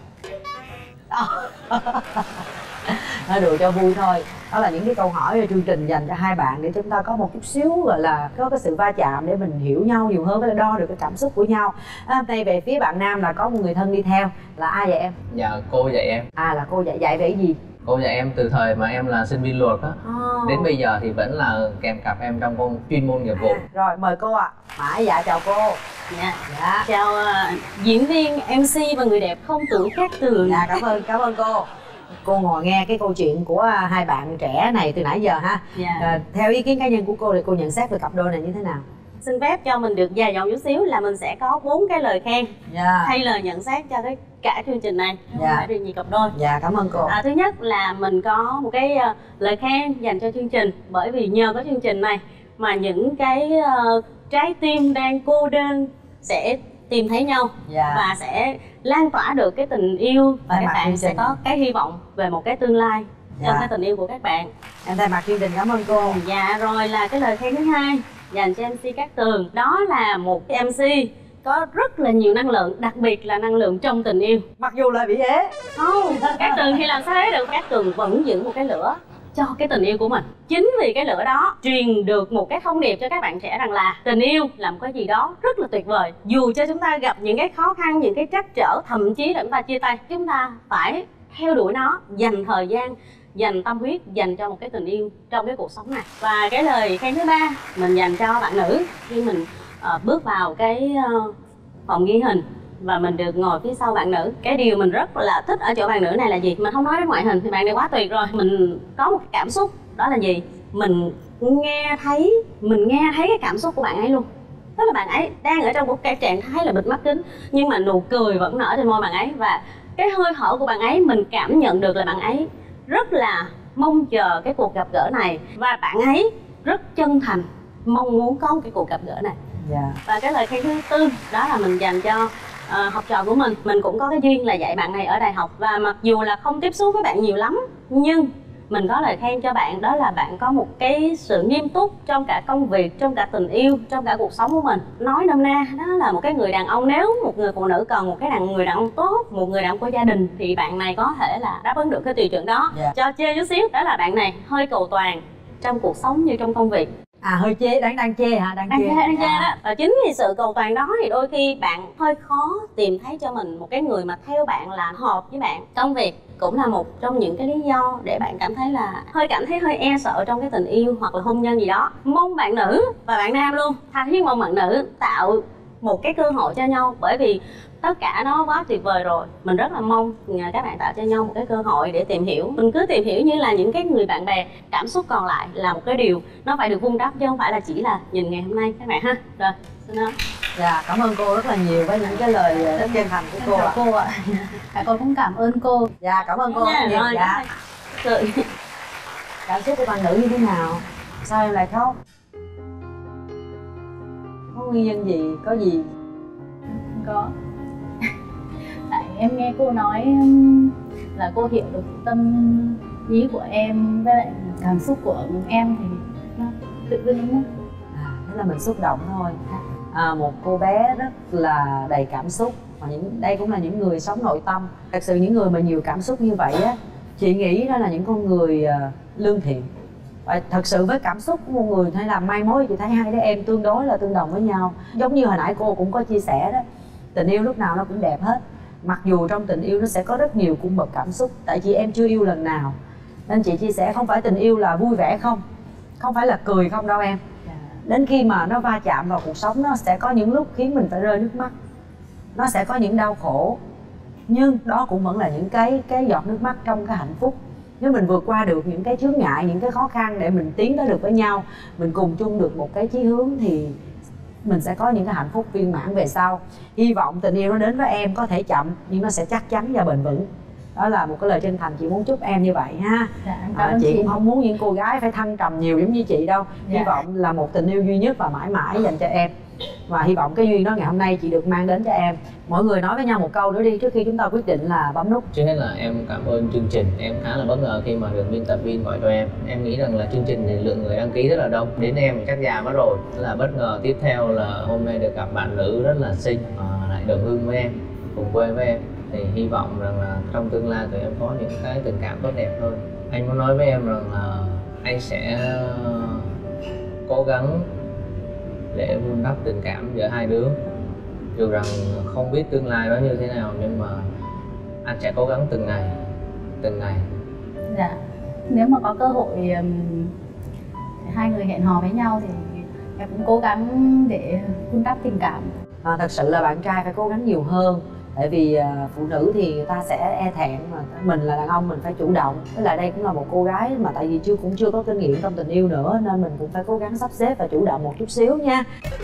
[SPEAKER 1] Nói đùa cho vui thôi. Đó là những cái câu hỏi ở chương trình dành cho hai bạn để chúng ta có một chút xíu gọi là có cái sự va chạm để mình hiểu nhau nhiều hơn, với đo được cái cảm xúc của nhau. Đây về phía bạn nam là có một người thân đi theo, là ai vậy em?
[SPEAKER 3] Dạ cô dạy em.
[SPEAKER 1] À là cô dạy về cái gì?
[SPEAKER 3] Cô dạy em từ thời mà em là sinh viên luật á. Đến bây giờ thì vẫn là kèm cặp em trong công chuyên môn nghiệp vụ.
[SPEAKER 1] Rồi mời cô ạ. Mãi dạ chào cô.
[SPEAKER 4] Dạ.
[SPEAKER 1] Dạ.
[SPEAKER 4] Chào diễn viên, MC và người đẹp không tuổi Cát Tường.
[SPEAKER 1] Dạ cảm ơn cô. Cô ngồi nghe cái câu chuyện của hai bạn trẻ này từ nãy giờ ha.
[SPEAKER 4] Dạ.
[SPEAKER 1] Theo ý kiến cá nhân của cô thì cô nhận xét về cặp đôi này như thế nào?
[SPEAKER 4] Xin phép cho mình được dài dòng chút xíu là mình sẽ có 4 cái lời khen hay lời nhận xét cho cả chương trình này, không phải riêng gì cặp đôi.
[SPEAKER 1] Dạ cảm ơn cô.
[SPEAKER 4] Thứ nhất là mình có một cái lời khen dành cho chương trình, bởi vì nhờ có chương trình này mà những cái trái tim đang cô đơn sẽ tìm thấy nhau và sẽ lan tỏa được cái tình yêu, và các bạn sẽ có cái hy vọng về một cái tương lai trong cái tình yêu của các bạn.
[SPEAKER 1] Em thay mặt chương trình cảm ơn cô.
[SPEAKER 4] Dạ, rồi là cái lời khen thứ hai dành cho MC Cát Tường, đó là một cái MC có rất là nhiều năng lượng, đặc biệt là năng lượng trong tình yêu.
[SPEAKER 1] Mặc dù là bị ế.
[SPEAKER 4] Không, Cát Tường thì làm sao thế được, Cát Tường vẫn giữ một cái lửa cho cái tình yêu của mình. Chính vì cái lửa đó truyền được một cái thông điệp cho các bạn trẻ rằng là tình yêu là một cái gì đó rất là tuyệt vời. Dù cho chúng ta gặp những cái khó khăn, những cái trắc trở, thậm chí là chúng ta chia tay, chúng ta phải theo đuổi nó, dành thời gian, dành tâm huyết, dành cho một cái tình yêu trong cái cuộc sống này. Và cái lời khen thứ ba mình dành cho bạn nữ khi mình bước vào cái phòng ghi hình và mình được ngồi phía sau bạn nữ. Cái điều mình rất là thích ở chỗ bạn nữ này là gì? Mình không nói đến ngoại hình thì bạn này quá tuyệt rồi. Mình có một cái cảm xúc, đó là gì? Mình nghe thấy cái cảm xúc của bạn ấy luôn. Tức là bạn ấy đang ở trong một cái trạng thái là bịt mắt kính, nhưng mà nụ cười vẫn nở trên môi bạn ấy, và cái hơi thở của bạn ấy mình cảm nhận được là bạn ấy rất là mong chờ cái cuộc gặp gỡ này, và bạn ấy rất chân thành mong muốn có một cái cuộc gặp gỡ này. Và cái lời khen thứ tư đó là mình dành cho học trò của mình. Mình cũng có cái duyên là dạy bạn này ở đại học, và mặc dù là không tiếp xúc với bạn nhiều lắm, nhưng mình có lời khen cho bạn, đó là bạn có một cái sự nghiêm túc trong cả công việc, trong cả tình yêu, trong cả cuộc sống của mình. Nói nôm na, đó là một cái người đàn ông. Nếu một người phụ nữ cần một cái người đàn ông tốt, một người đàn ông của gia đình, thì bạn này có thể là đáp ứng được cái tiêu chuẩn đó. Cho chê chút xíu, đó là bạn này hơi cầu toàn trong cuộc sống như trong công việc.
[SPEAKER 1] Hơi chê, đang chê hả? Đang chê
[SPEAKER 4] đó. Và chính vì sự cầu toàn đó thì đôi khi bạn hơi khó tìm thấy cho mình một cái người mà theo bạn là hợp với bạn. Công việc cũng là một trong những cái lý do để bạn cảm thấy hơi e sợ trong cái tình yêu hoặc là hôn nhân gì đó. Mong bạn nữ và bạn nam luôn, tha thiết mong bạn nữ tạo một cái cơ hội cho nhau, bởi vì tất cả nó quá tuyệt vời rồi. Mình rất là mong các bạn tạo cho nhau một cái cơ hội để tìm hiểu. Mình cứ tìm hiểu như là những cái người bạn bè. Cảm xúc còn lại là một cái điều nó phải được vun đắp, chứ không phải là chỉ là nhìn ngày hôm nay các bạn ha. Rồi, xin lỗi.
[SPEAKER 1] Dạ, cảm ơn cô rất là nhiều với những cái lời rất chân thành của cô ạ.
[SPEAKER 2] Cô ạ. Con cũng cảm ơn cô.
[SPEAKER 1] Dạ, cảm ơn cô rất nhiều.
[SPEAKER 4] Rồi,
[SPEAKER 1] Dạ.
[SPEAKER 4] rồi.
[SPEAKER 1] Cảm xúc của bạn nữ như thế nào? Sao em lại khóc? Có nguyên nhân gì? Có gì?
[SPEAKER 2] Có. Tại em nghe cô nói là cô hiểu được tâm ý của em với lại cảm xúc của em thì nó tự dưng nó.
[SPEAKER 1] Thế là mình xúc động thôi. Một cô bé rất là đầy cảm xúc, và đây cũng là những người sống nội tâm. Thật sự những người mà nhiều cảm xúc như vậy á, chị nghĩ đó là những con người lương thiện. Và thật sự với cảm xúc của một người hay là mai mối, chị thấy hai đứa em tương đối là tương đồng với nhau. Giống như hồi nãy cô cũng có chia sẻ đó, tình yêu lúc nào nó cũng đẹp hết. Mặc dù trong tình yêu nó sẽ có rất nhiều cung bậc cảm xúc. Tại chị em chưa yêu lần nào, nên chị chia sẻ không phải tình yêu là vui vẻ không, không phải là cười không đâu em. Đến khi mà nó va chạm vào cuộc sống, nó sẽ có những lúc khiến mình phải rơi nước mắt, nó sẽ có những đau khổ, nhưng đó cũng vẫn là những cái giọt nước mắt trong cái hạnh phúc. Nếu mình vượt qua được những cái chướng ngại, những cái khó khăn để mình tiến tới được với nhau, mình cùng chung được một cái chí hướng, thì mình sẽ có những cái hạnh phúc viên mãn về sau. Hy vọng tình yêu nó đến với em có thể chậm nhưng nó sẽ chắc chắn và bền vững. Đó là một cái lời chân thành chị muốn chúc em như vậy ha.
[SPEAKER 2] Dạ,
[SPEAKER 1] chị cũng không muốn những cô gái phải thăng trầm nhiều giống như chị đâu.
[SPEAKER 2] Dạ.
[SPEAKER 1] Hy vọng là một tình yêu duy nhất và mãi mãi dành cho em. Và hy vọng cái duyên đó ngày hôm nay chị được mang đến cho em. Mọi người nói với nhau một câu nữa đi trước khi chúng ta quyết định là bấm nút.
[SPEAKER 3] Trước hết là em cảm ơn chương trình. Em khá là bất ngờ khi mà được biên tập viên gọi cho em. Em nghĩ rằng là chương trình thì lượng người đăng ký rất là đông, đến em chắc già mất rồi. Rất là bất ngờ. Tiếp theo là hôm nay được gặp bạn nữ rất là xinh, lại đồng hương với em, cùng quê với em. Thì hy vọng rằng là trong tương lai tụi em có những cái tình cảm tốt đẹp hơn. Anh muốn nói với em rằng là anh sẽ cố gắng để vun đắp tình cảm giữa hai đứa. Dù rằng không biết tương lai nó như thế nào, nhưng mà anh sẽ cố gắng từng ngày, từng ngày.
[SPEAKER 2] Dạ. Nếu mà có cơ hội hai người hẹn hò với nhau thì em cũng cố gắng để vun đắp tình cảm.
[SPEAKER 1] Thật sự là bạn trai phải cố gắng nhiều hơn. Tại vì phụ nữ thì người ta sẽ e thẹn, mà mình là đàn ông mình phải chủ động. Với lại đây cũng là một cô gái mà tại vì cũng chưa có kinh nghiệm trong tình yêu nữa, nên mình cũng phải cố gắng sắp xếp và chủ động một chút xíu nha.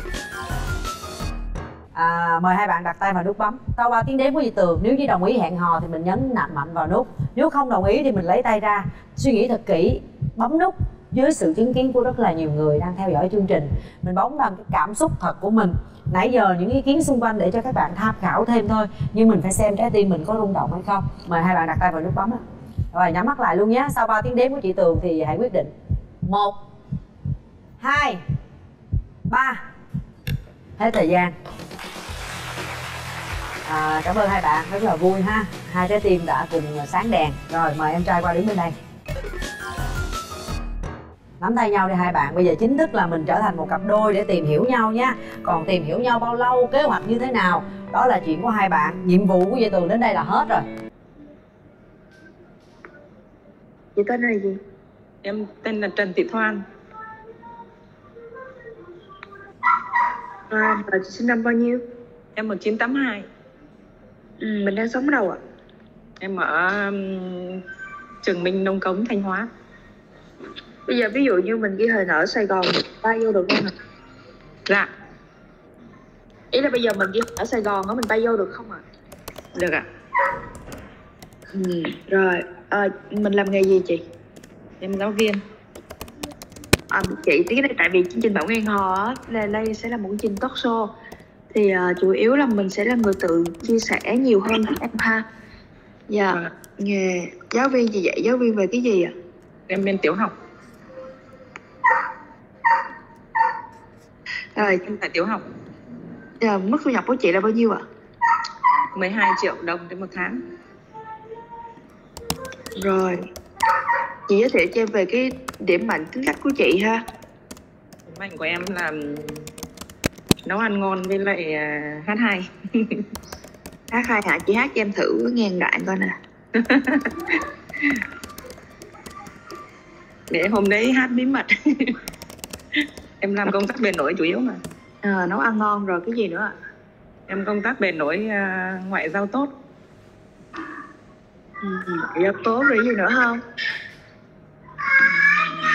[SPEAKER 1] Mời hai bạn đặt tay vào nút bấm. Sau 3 tiếng đếm của Dì Tường, nếu như đồng ý hẹn hò thì mình nhấn mạnh vào nút. Nếu không đồng ý thì mình lấy tay ra, suy nghĩ thật kỹ, bấm nút. Dưới sự chứng kiến của rất là nhiều người đang theo dõi chương trình, mình bấm bằng cái cảm xúc thật của mình. Nãy giờ những ý kiến xung quanh để cho các bạn tham khảo thêm thôi, nhưng mình phải xem trái tim mình có rung động hay không. Mời hai bạn đặt tay vào nút bấm. Rồi nhắm mắt lại luôn nhé. Sau 3 tiếng đếm của chị Tường thì hãy quyết định. 1 2 3. Hết thời gian. Cảm ơn hai bạn, rất là vui ha. Hai trái tim đã cùng sáng đèn. Rồi mời em trai qua đứng bên đây. Nắm tay nhau đi hai bạn. Bây giờ chính thức là mình trở thành một cặp đôi để tìm hiểu nhau nha. Còn tìm hiểu nhau bao lâu, kế hoạch như thế nào, đó là chuyện của hai bạn. Nhiệm vụ của Dì Tường đến đây là hết rồi.
[SPEAKER 5] Chị tên là gì?
[SPEAKER 6] Em tên là Trần Thị Thoan.
[SPEAKER 5] Và chị sinh năm bao nhiêu?
[SPEAKER 6] Em 1982.
[SPEAKER 5] Mình đang sống ở đâu ạ?
[SPEAKER 6] Em ở Trường Minh, Nông Cống, Thanh Hóa.
[SPEAKER 5] Bây giờ ví dụ như mình ghi hình ở Sài Gòn, bay vô được không ạ?
[SPEAKER 6] Dạ.
[SPEAKER 5] Ý là bây giờ mình ghi hình ở Sài Gòn á, mình bay vô được không ạ?
[SPEAKER 6] Được ạ.
[SPEAKER 5] Rồi, mình làm nghề gì chị?
[SPEAKER 6] Em giáo viên.
[SPEAKER 5] Chị, cái này tại vì chương trình Bảo Ngang Hò á, là đây sẽ là một chương trình talk show. Thì chủ yếu là mình sẽ là người tự chia sẻ nhiều hơn các em ha. Dạ, nghề giáo viên chị dạy giáo viên về cái gì ạ?
[SPEAKER 6] Em bên tiểu học.
[SPEAKER 5] Rồi,
[SPEAKER 6] Em tại tiểu học.
[SPEAKER 5] mức thu nhập của chị là bao nhiêu ạ?
[SPEAKER 6] 12 triệu đồng trên một tháng.
[SPEAKER 5] Rồi, chị giới thiệu cho em về cái điểm mạnh tính cách của chị ha.
[SPEAKER 6] Điểm mạnh của em là nấu ăn ngon với lại hát hay.
[SPEAKER 5] Hát hay hả? Chị hát cho em thử ngàn đoạn coi nè.
[SPEAKER 6] Để hôm đấy hát bí mật. Em làm công tác bền nổi chủ yếu mà.
[SPEAKER 5] Nấu ăn ngon rồi cái gì nữa ạ?
[SPEAKER 6] Em công tác bền nổi, ngoại giao tốt.
[SPEAKER 5] Dạ tốt rồi, gì nữa không?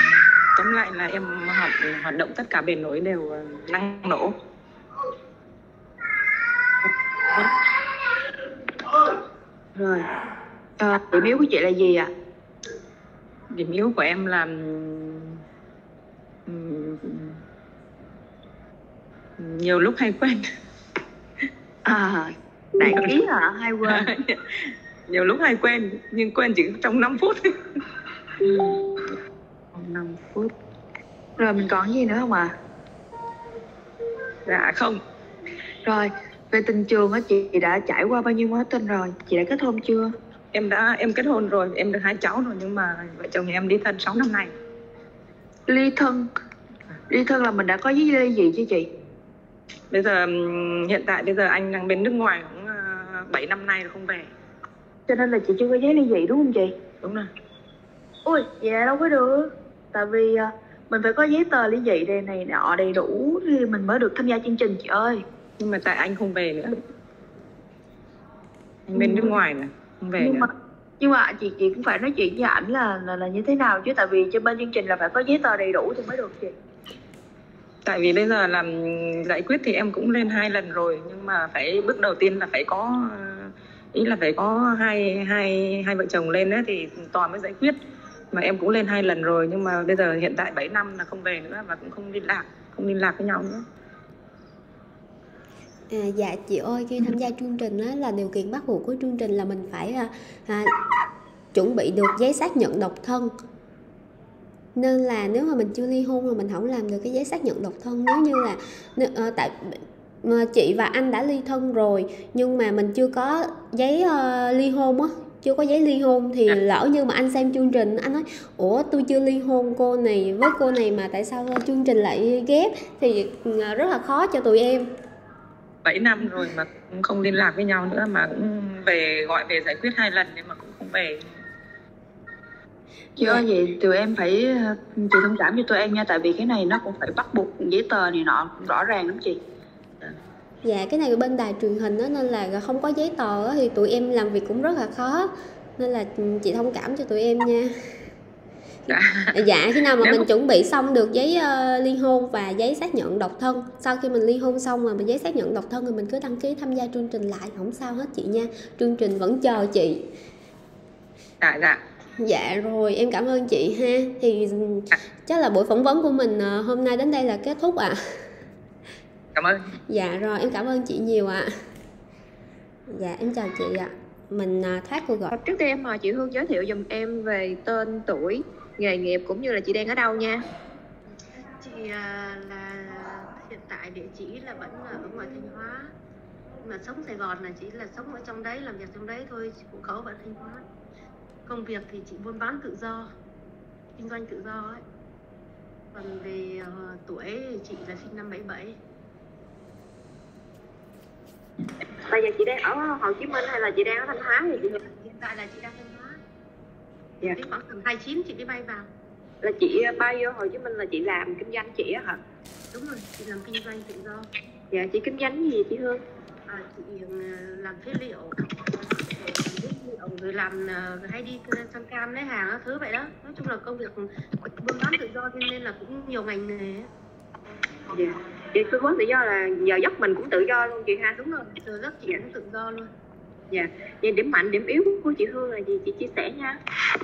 [SPEAKER 6] Tóm lại là em hoạt động tất cả bền nổi đều năng nổ.
[SPEAKER 5] Rồi. Điểm yếu của chị là gì ạ?
[SPEAKER 6] Điểm yếu của em là nhiều lúc hay quên.
[SPEAKER 5] Đại ý hả? Hay quên.
[SPEAKER 6] Nhiều lúc hay quên, nhưng quên chỉ trong 5 phút.
[SPEAKER 5] 5 phút. Rồi mình còn gì nữa không ạ?
[SPEAKER 6] Dạ không.
[SPEAKER 5] Rồi, về tình trường á, chị đã trải qua bao nhiêu mối tình rồi? Chị đã kết hôn chưa?
[SPEAKER 6] Em kết hôn rồi, em được 2 cháu rồi, nhưng mà vợ chồng nhà em ly thân 6 năm nay.
[SPEAKER 5] Ly thân là mình đã có giấy ly gì chứ chị?
[SPEAKER 6] Bây giờ hiện tại bây giờ anh đang bên nước ngoài cũng 7 năm nay rồi không về.
[SPEAKER 5] Cho nên là chị chưa có giấy ly dị đúng không chị?
[SPEAKER 6] Đúng rồi.
[SPEAKER 5] Ui, vậy là đâu có được. Tại vì mình phải có giấy tờ ly dị này nọ đầy đủ thì mình mới được tham gia chương trình chị ơi.
[SPEAKER 6] Nhưng mà tại anh không về nữa. Anh bên nước ngoài này, không về nữa.
[SPEAKER 5] Nhưng mà chị cũng phải nói chuyện với ảnh là như thế nào chứ, tại vì trên bên chương trình là phải có giấy tờ đầy đủ thì mới được chị.
[SPEAKER 6] Tại vì bây giờ làm giải quyết thì em cũng lên 2 lần rồi, nhưng mà phải bước đầu tiên là phải có, ý là phải có hai vợ chồng lên đấy thì tòa mới giải quyết. Mà em cũng lên 2 lần rồi, nhưng mà bây giờ hiện tại 7 năm là không về nữa và cũng không liên lạc với nhau nữa.
[SPEAKER 7] Dạ chị ơi, khi tham gia chương trình á, là điều kiện bắt buộc của chương trình là mình phải chuẩn bị được giấy xác nhận độc thân. Nên là nếu mà mình chưa ly hôn là mình không làm được cái giấy xác nhận độc thân. Nếu như là tại chị và anh đã ly thân rồi nhưng mà mình chưa có giấy ly hôn á, chưa có giấy ly hôn thì lỡ như mà anh xem chương trình anh nói ủa tôi chưa ly hôn cô này với cô này mà tại sao chương trình lại ghép, thì rất là khó cho tụi em.
[SPEAKER 6] 7 năm rồi mà cũng không liên lạc với nhau nữa, mà cũng gọi về giải quyết 2 lần nhưng mà cũng không về.
[SPEAKER 5] Chị ơi, vậy tụi em phải, chị thông cảm cho tụi em nha, tại vì cái này nó cũng phải bắt buộc giấy tờ này nọ rõ ràng lắm chị.
[SPEAKER 7] Dạ cái này bên đài truyền hình đó, nên là không có giấy tờ đó, thì tụi em làm việc cũng rất là khó, nên là chị thông cảm cho tụi em nha. Dạ khi nào mà mình chuẩn bị xong được giấy ly hôn và giấy xác nhận độc thân, sau khi mình ly hôn xong mà giấy xác nhận độc thân thì mình cứ đăng ký tham gia chương trình lại, không sao hết chị nha, chương trình vẫn chờ chị.
[SPEAKER 6] Dạ.
[SPEAKER 7] Dạ rồi em cảm ơn chị ha, thì chắc là buổi phỏng vấn của mình hôm nay đến đây là kết thúc ạ.
[SPEAKER 6] Cảm ơn.
[SPEAKER 7] Dạ rồi em cảm ơn chị nhiều ạ. Dạ em chào chị ạ. Mình thoát cuộc gọi.
[SPEAKER 8] Trước tiên em mời chị Hương giới thiệu giùm em về tên tuổi, nghề nghiệp cũng như là chị đang ở đâu nha.
[SPEAKER 9] Chị là hiện tại địa chỉ là vẫn là ở ngoài Thanh Hóa, mà sống Sài Gòn là chỉ là sống ở trong đấy, làm việc trong đấy thôi, hộ khẩu ở Thanh Hóa. Công việc thì chị buôn bán tự do, kinh doanh tự do ấy. Còn về tuổi thì chị là sinh năm 77.
[SPEAKER 8] Bây giờ chị đang ở Hồ Chí Minh hay là chị đang ở Thanh Hóa vậy chị?
[SPEAKER 9] Hiện tại là chị đang Thanh Hóa.
[SPEAKER 8] Dạ.
[SPEAKER 9] Đến khoảng tầm 29 chị đi bay vào.
[SPEAKER 8] Là chị bay vô Hồ Chí Minh là chị làm kinh doanh chị á hả?
[SPEAKER 9] Đúng rồi, chị làm kinh doanh tự do.
[SPEAKER 8] Dạ, chị kinh doanh gì chị Hương?
[SPEAKER 9] Chị làm phế liệu, rồi làm hay đi sang cam lấy hàng các thứ vậy đó. Nói chung là công việc buôn bán tự do cho nên là cũng nhiều ngành nghề.
[SPEAKER 8] Dạ. Chị buôn bán tự do là giờ giấc mình cũng tự do luôn chị ha?
[SPEAKER 9] Đúng rồi, giờ giấc chị cũng tự do luôn.
[SPEAKER 8] Dạ. Vậy điểm mạnh, điểm yếu của chị Hương là gì chị chia sẻ nha.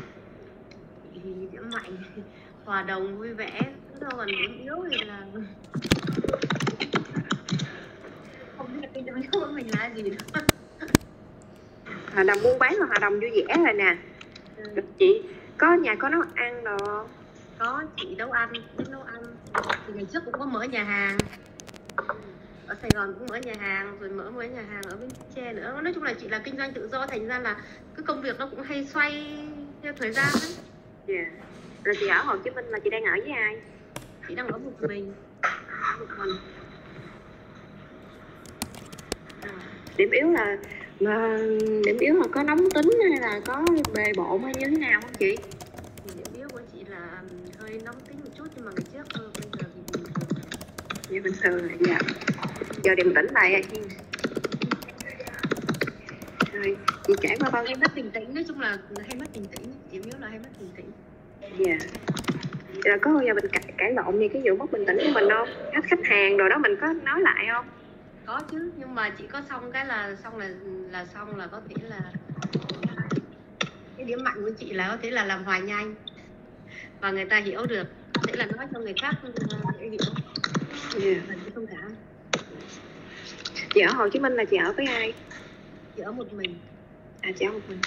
[SPEAKER 9] Điểm mạnh hòa đồng vui vẻ, đâu còn điểm yếu thì là không biết là cái điểm yếu của mình là gì nữa.
[SPEAKER 8] Hòa đồng buôn bán là hòa đồng vui vẻ rồi nè. Chị có nhà có nấu ăn đồ?
[SPEAKER 9] Có, chị nấu ăn, biết nấu ăn. Thì ngày trước cũng có mở nhà hàng ở Sài Gòn, cũng mở nhà hàng, rồi mở nhà hàng ở Bến Tre nữa. Nói chung là chị là kinh doanh tự do, thành ra là cái công việc nó cũng hay xoay theo thời gian đấy.
[SPEAKER 8] Dạ. Rồi chị ở Hồ Chí Minh là chị đang ở với ai?
[SPEAKER 9] Chị đang ở một mình.
[SPEAKER 8] Điểm yếu là có nóng tính hay là có bề bộn hay như thế nào không chị?
[SPEAKER 9] Điểm yếu của chị là hơi nóng tính một chút, nhưng mà ngày trước thôi, bây giờ thì bình thường.
[SPEAKER 8] Dạ bình thường là dạ. Giờ điềm tĩnh lại rồi chị trải qua bao
[SPEAKER 9] nhiêu mất bình tĩnh, nói chung là hay mất bình tĩnh, điểm yếu là hay mất bình tĩnh.
[SPEAKER 8] Dạ. Rồi có bao giờ mình cãi lộn như cái vụ mất bình tĩnh của mình không? Khách hàng rồi đó mình có nói lại không?
[SPEAKER 9] Có chứ, nhưng mà chị có xong cái là xong là có thể là cái điểm mạnh của chị là có thể là làm hòa nhanh và người ta hiểu được, có thể là nói cho người khác dễ hiểu. Mình cũng thông cảm.
[SPEAKER 8] Chị ở Hồ Chí Minh là chị ở với ai?
[SPEAKER 9] Chị ở một mình.
[SPEAKER 8] À, chị ở một mình.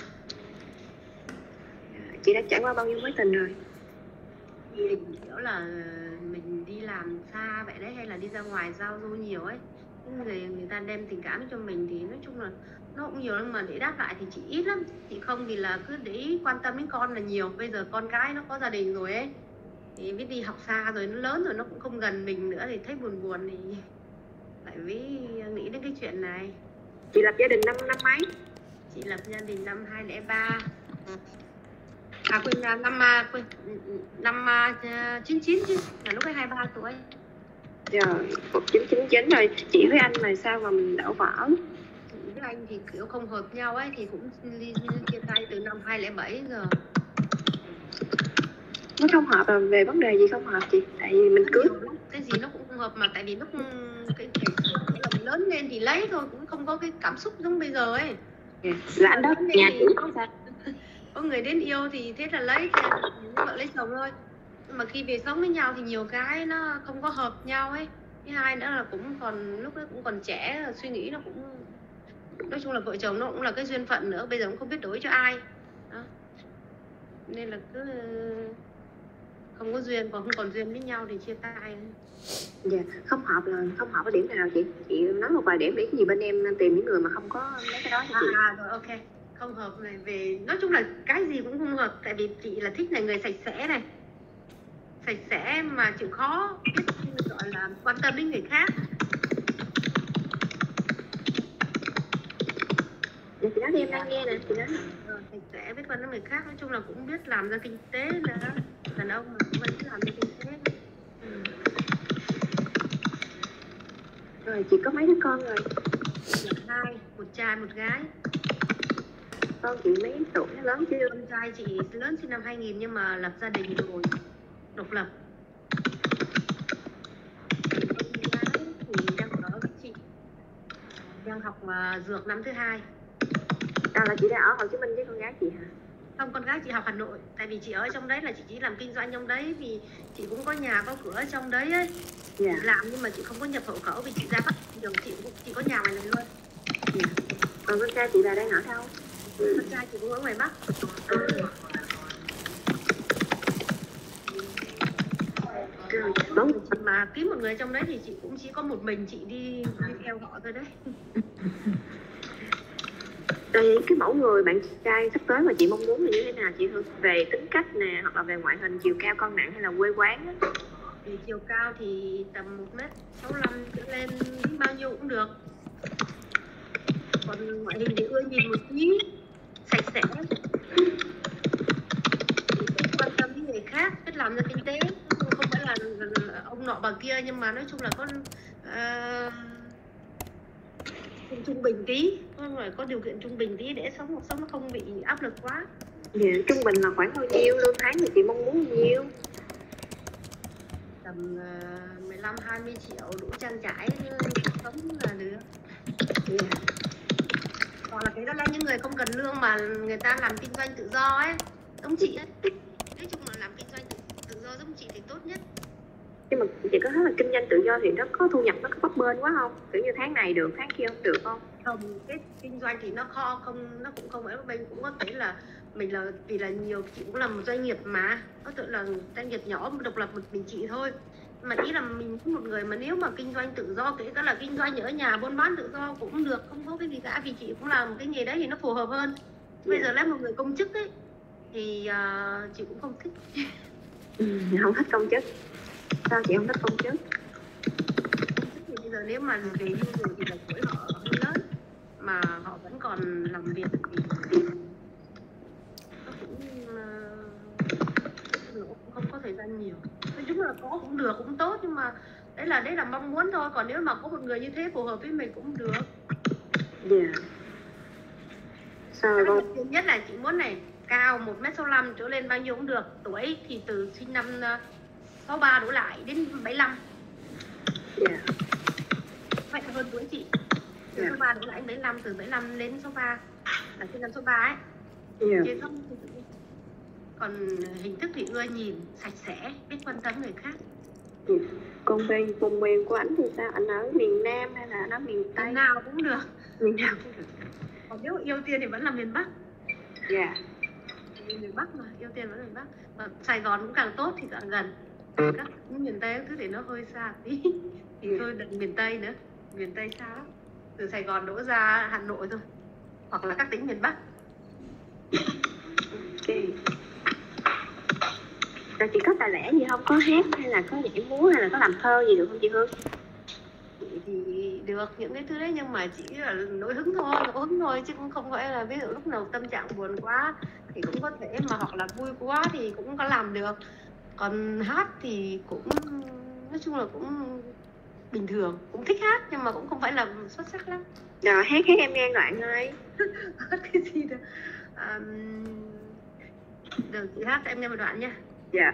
[SPEAKER 8] Chị đã trải qua bao nhiêu mối tình rồi?
[SPEAKER 9] Mình kiểu là mình đi làm xa vậy đấy, hay là đi ra ngoài giao du nhiều ấy, người ta đem tình cảm cho mình thì nói chung là nó cũng nhiều, nhưng mà để đáp lại thì chị ít lắm. Chị không thì là cứ để ý quan tâm đến con là nhiều. Bây giờ con cái nó có gia đình rồi ấy, thì biết đi học xa rồi, nó lớn rồi, nó cũng không gần mình nữa thì thấy buồn buồn thì lại với nghĩ đến cái chuyện này.
[SPEAKER 8] Chị lập gia đình năm mấy?
[SPEAKER 9] Chị lập gia đình năm 2003. À quên, năm 99 chứ, là lúc ấy 23 tuổi.
[SPEAKER 8] Rồi, 1999 rồi. Chị với anh là sao mà mình đổ vỡ?
[SPEAKER 9] Chị với anh thì kiểu không hợp nhau ấy, thì cũng chia tay từ năm 2007 giờ.
[SPEAKER 8] Nó không hợp là về vấn đề gì không hợp chị? Tại vì mình cưới
[SPEAKER 9] cái gì nó cũng không hợp, mà tại vì lúc cái mình lớn lên thì lấy thôi, cũng không có cái cảm xúc giống bây giờ ấy.
[SPEAKER 8] Là anh đó nhà chị có sao?
[SPEAKER 9] Có người đến yêu thì thế là lấy, vợ lấy chồng thôi. Nhưng mà khi về sống với nhau thì nhiều cái nó không có hợp nhau ấy. Thứ hai nữa là cũng còn lúc ấy cũng còn trẻ, suy nghĩ nó cũng, nói chung là vợ chồng nó cũng là cái duyên phận nữa, bây giờ cũng không biết đối cho ai đó. Nên là cứ không có duyên, còn không còn duyên với nhau thì chia tay.
[SPEAKER 8] Dạ, không hợp là không hợp ở điểm nào chị? Chị nói một vài điểm để cái gì bên em tìm những người mà không có mấy cái đó cho chị.
[SPEAKER 9] Rồi ok. Không hợp này, về nói chung là cái gì cũng không hợp, tại vì chị là thích này, người sạch sẽ này, sạch sẽ mà chịu khó, biết gọi là quan tâm đến người khác.
[SPEAKER 8] Dạ, chị nói đi, em đang nghe nè, chị nói.
[SPEAKER 9] Sạch sẽ, biết quan tâm người khác, nói chung là cũng biết làm ra kinh tế nữa. Đàn ông mà cũng vẫn làm ra kinh tế.
[SPEAKER 8] Rồi chị có mấy đứa con rồi?
[SPEAKER 9] Hai, một trai một gái.
[SPEAKER 8] Con chị mấy tuổi, nó lớn chưa?
[SPEAKER 9] Con trai chị lớn sinh năm 2000 nhưng mà lập gia đình rồi, độc lập. Con gái thì đang ở với chị, đang học dược năm thứ 2.
[SPEAKER 8] Là chị đã ở Hồ Chí Minh với con gái chị hả?
[SPEAKER 9] Không, con gái chị học Hà Nội. Tại vì chị ở trong đấy là chị chỉ làm kinh doanh trong đấy, vì chị cũng có nhà có cửa trong đấy ấy. Chị làm nhưng mà chị không có nhập hộ khẩu vì chị ra Bắc, chị có nhà ngoài này luôn.
[SPEAKER 8] Còn con trai chị là đang ở đâu?
[SPEAKER 9] Con trai chị cũng ở ngoài Bắc. Mà kiếm một người trong đấy thì chị cũng chỉ có một mình chị đi theo họ thôi đấy.
[SPEAKER 8] Rồi cái mẫu người bạn trai sắp tới mà chị mong muốn là như thế nào chị Hương? Về tính cách nè, hoặc là về ngoại hình, chiều cao, cân nặng hay là quê quán á?
[SPEAKER 9] Thì chiều cao thì tầm 1m65 trở lên, bao nhiêu cũng được. Còn ngoại hình thì ưa nhìn một tí, sạch sẽ, quan tâm đến người khác, biết làm ra kinh tế, không phải là ông nọ bà kia, nhưng mà nói chung là có trung bình tí, có điều kiện trung bình tí để sống cuộc sống nó không bị áp lực quá.
[SPEAKER 8] Dạ, trung bình là khoảng bao nhiêu, lương tháng thì chị mong muốn bao nhiêu?
[SPEAKER 9] Tầm 15-20 triệu đủ trang trải sống là được. Còn là cái đó là những người không cần lương mà người ta làm kinh doanh tự do ấy, giống chị ấy. Nói chung là làm kinh doanh tự do giống chị thì tốt nhất.
[SPEAKER 8] Nhưng mà chị có thấy là kinh doanh tự do thì nó có thu nhập nó có bấp bênh quá không? Kiểu như tháng này được, tháng kia không được không?
[SPEAKER 9] Không, cái kinh doanh thì nó cũng không phải bên, cũng có thể là mình là vì là nhiều, chị cũng là một doanh nghiệp mà có thể là doanh nghiệp nhỏ độc lập một mình chị thôi, mà ý là mình cũng một người mà nếu mà kinh doanh tự do, kể cả là kinh doanh ở nhà buôn bán tự do cũng được, không có cái gì cả, vì chị cũng làm cái nghề đấy thì nó phù hợp hơn. Bây giờ lấy một người công chức ấy thì chị cũng không thích.
[SPEAKER 8] Không thích công chức. Sao chị không thích công chức?
[SPEAKER 9] Thì bây giờ nếu mà về hưu rồi thì là tuổi họ hơi lớn mà họ vẫn còn làm việc thì nó cũng không có thời gian nhiều. Nói chung là có cũng được, cũng tốt, nhưng mà đấy là mong muốn thôi. Còn nếu mà có một người như thế phù hợp với mình cũng được.
[SPEAKER 8] Dạ. Sao
[SPEAKER 9] rồi? Thứ nhất là chị muốn này, cao 1m65 trở lên bao nhiêu cũng được. Tuổi thì từ sinh năm 63 đổ lại đến 75.
[SPEAKER 8] Dạ.
[SPEAKER 9] Vậy là hơn tuổi chị. Từ 63 đổ lại đến 75, từ 75 đến 63 là sinh năm 63 ấy. Truyền thông thì tự nhiên. Còn hình thức thì ưa nhìn, sạch sẽ, biết quan tâm người khác.
[SPEAKER 8] Còn về vùng miền của anh thì sao? Anh ở miền Nam hay là anh ở miền Tây?
[SPEAKER 9] Miền nào cũng được.
[SPEAKER 8] Miền nào cũng được.
[SPEAKER 9] Còn nếu ưu tiên thì vẫn là miền Bắc.
[SPEAKER 8] Dạ.
[SPEAKER 9] Miền Bắc mà, ưu tiên vẫn là miền Bắc. Và Sài Gòn cũng càng tốt thì càng gần. Các miền Tây thứ thì nó hơi xa tí thì thôi đừng miền Tây nữa. Miền Tây xa lắm. Từ Sài Gòn đổ ra Hà Nội thôi. Hoặc là các tỉnh miền Bắc.
[SPEAKER 8] Ok. Rồi chị có tài lẻ gì không? Có hát hay là có nhảy múa hay là có làm thơ gì được không chị Hương?
[SPEAKER 9] Thì được những cái thứ đấy, nhưng mà chỉ là nỗi hứng thôi, nỗi hứng thôi, chứ cũng không phải là ví dụ lúc nào tâm trạng buồn quá thì cũng có thể, mà hoặc là vui quá thì cũng có làm được. Còn hát thì cũng nói chung là cũng bình thường, cũng thích hát nhưng mà cũng không phải là xuất sắc lắm.
[SPEAKER 8] Rồi hát em nghe đoạn thôi.
[SPEAKER 9] Hát cái gì đó. Được, chị hát cho em nghe một đoạn nha.
[SPEAKER 8] Dạ.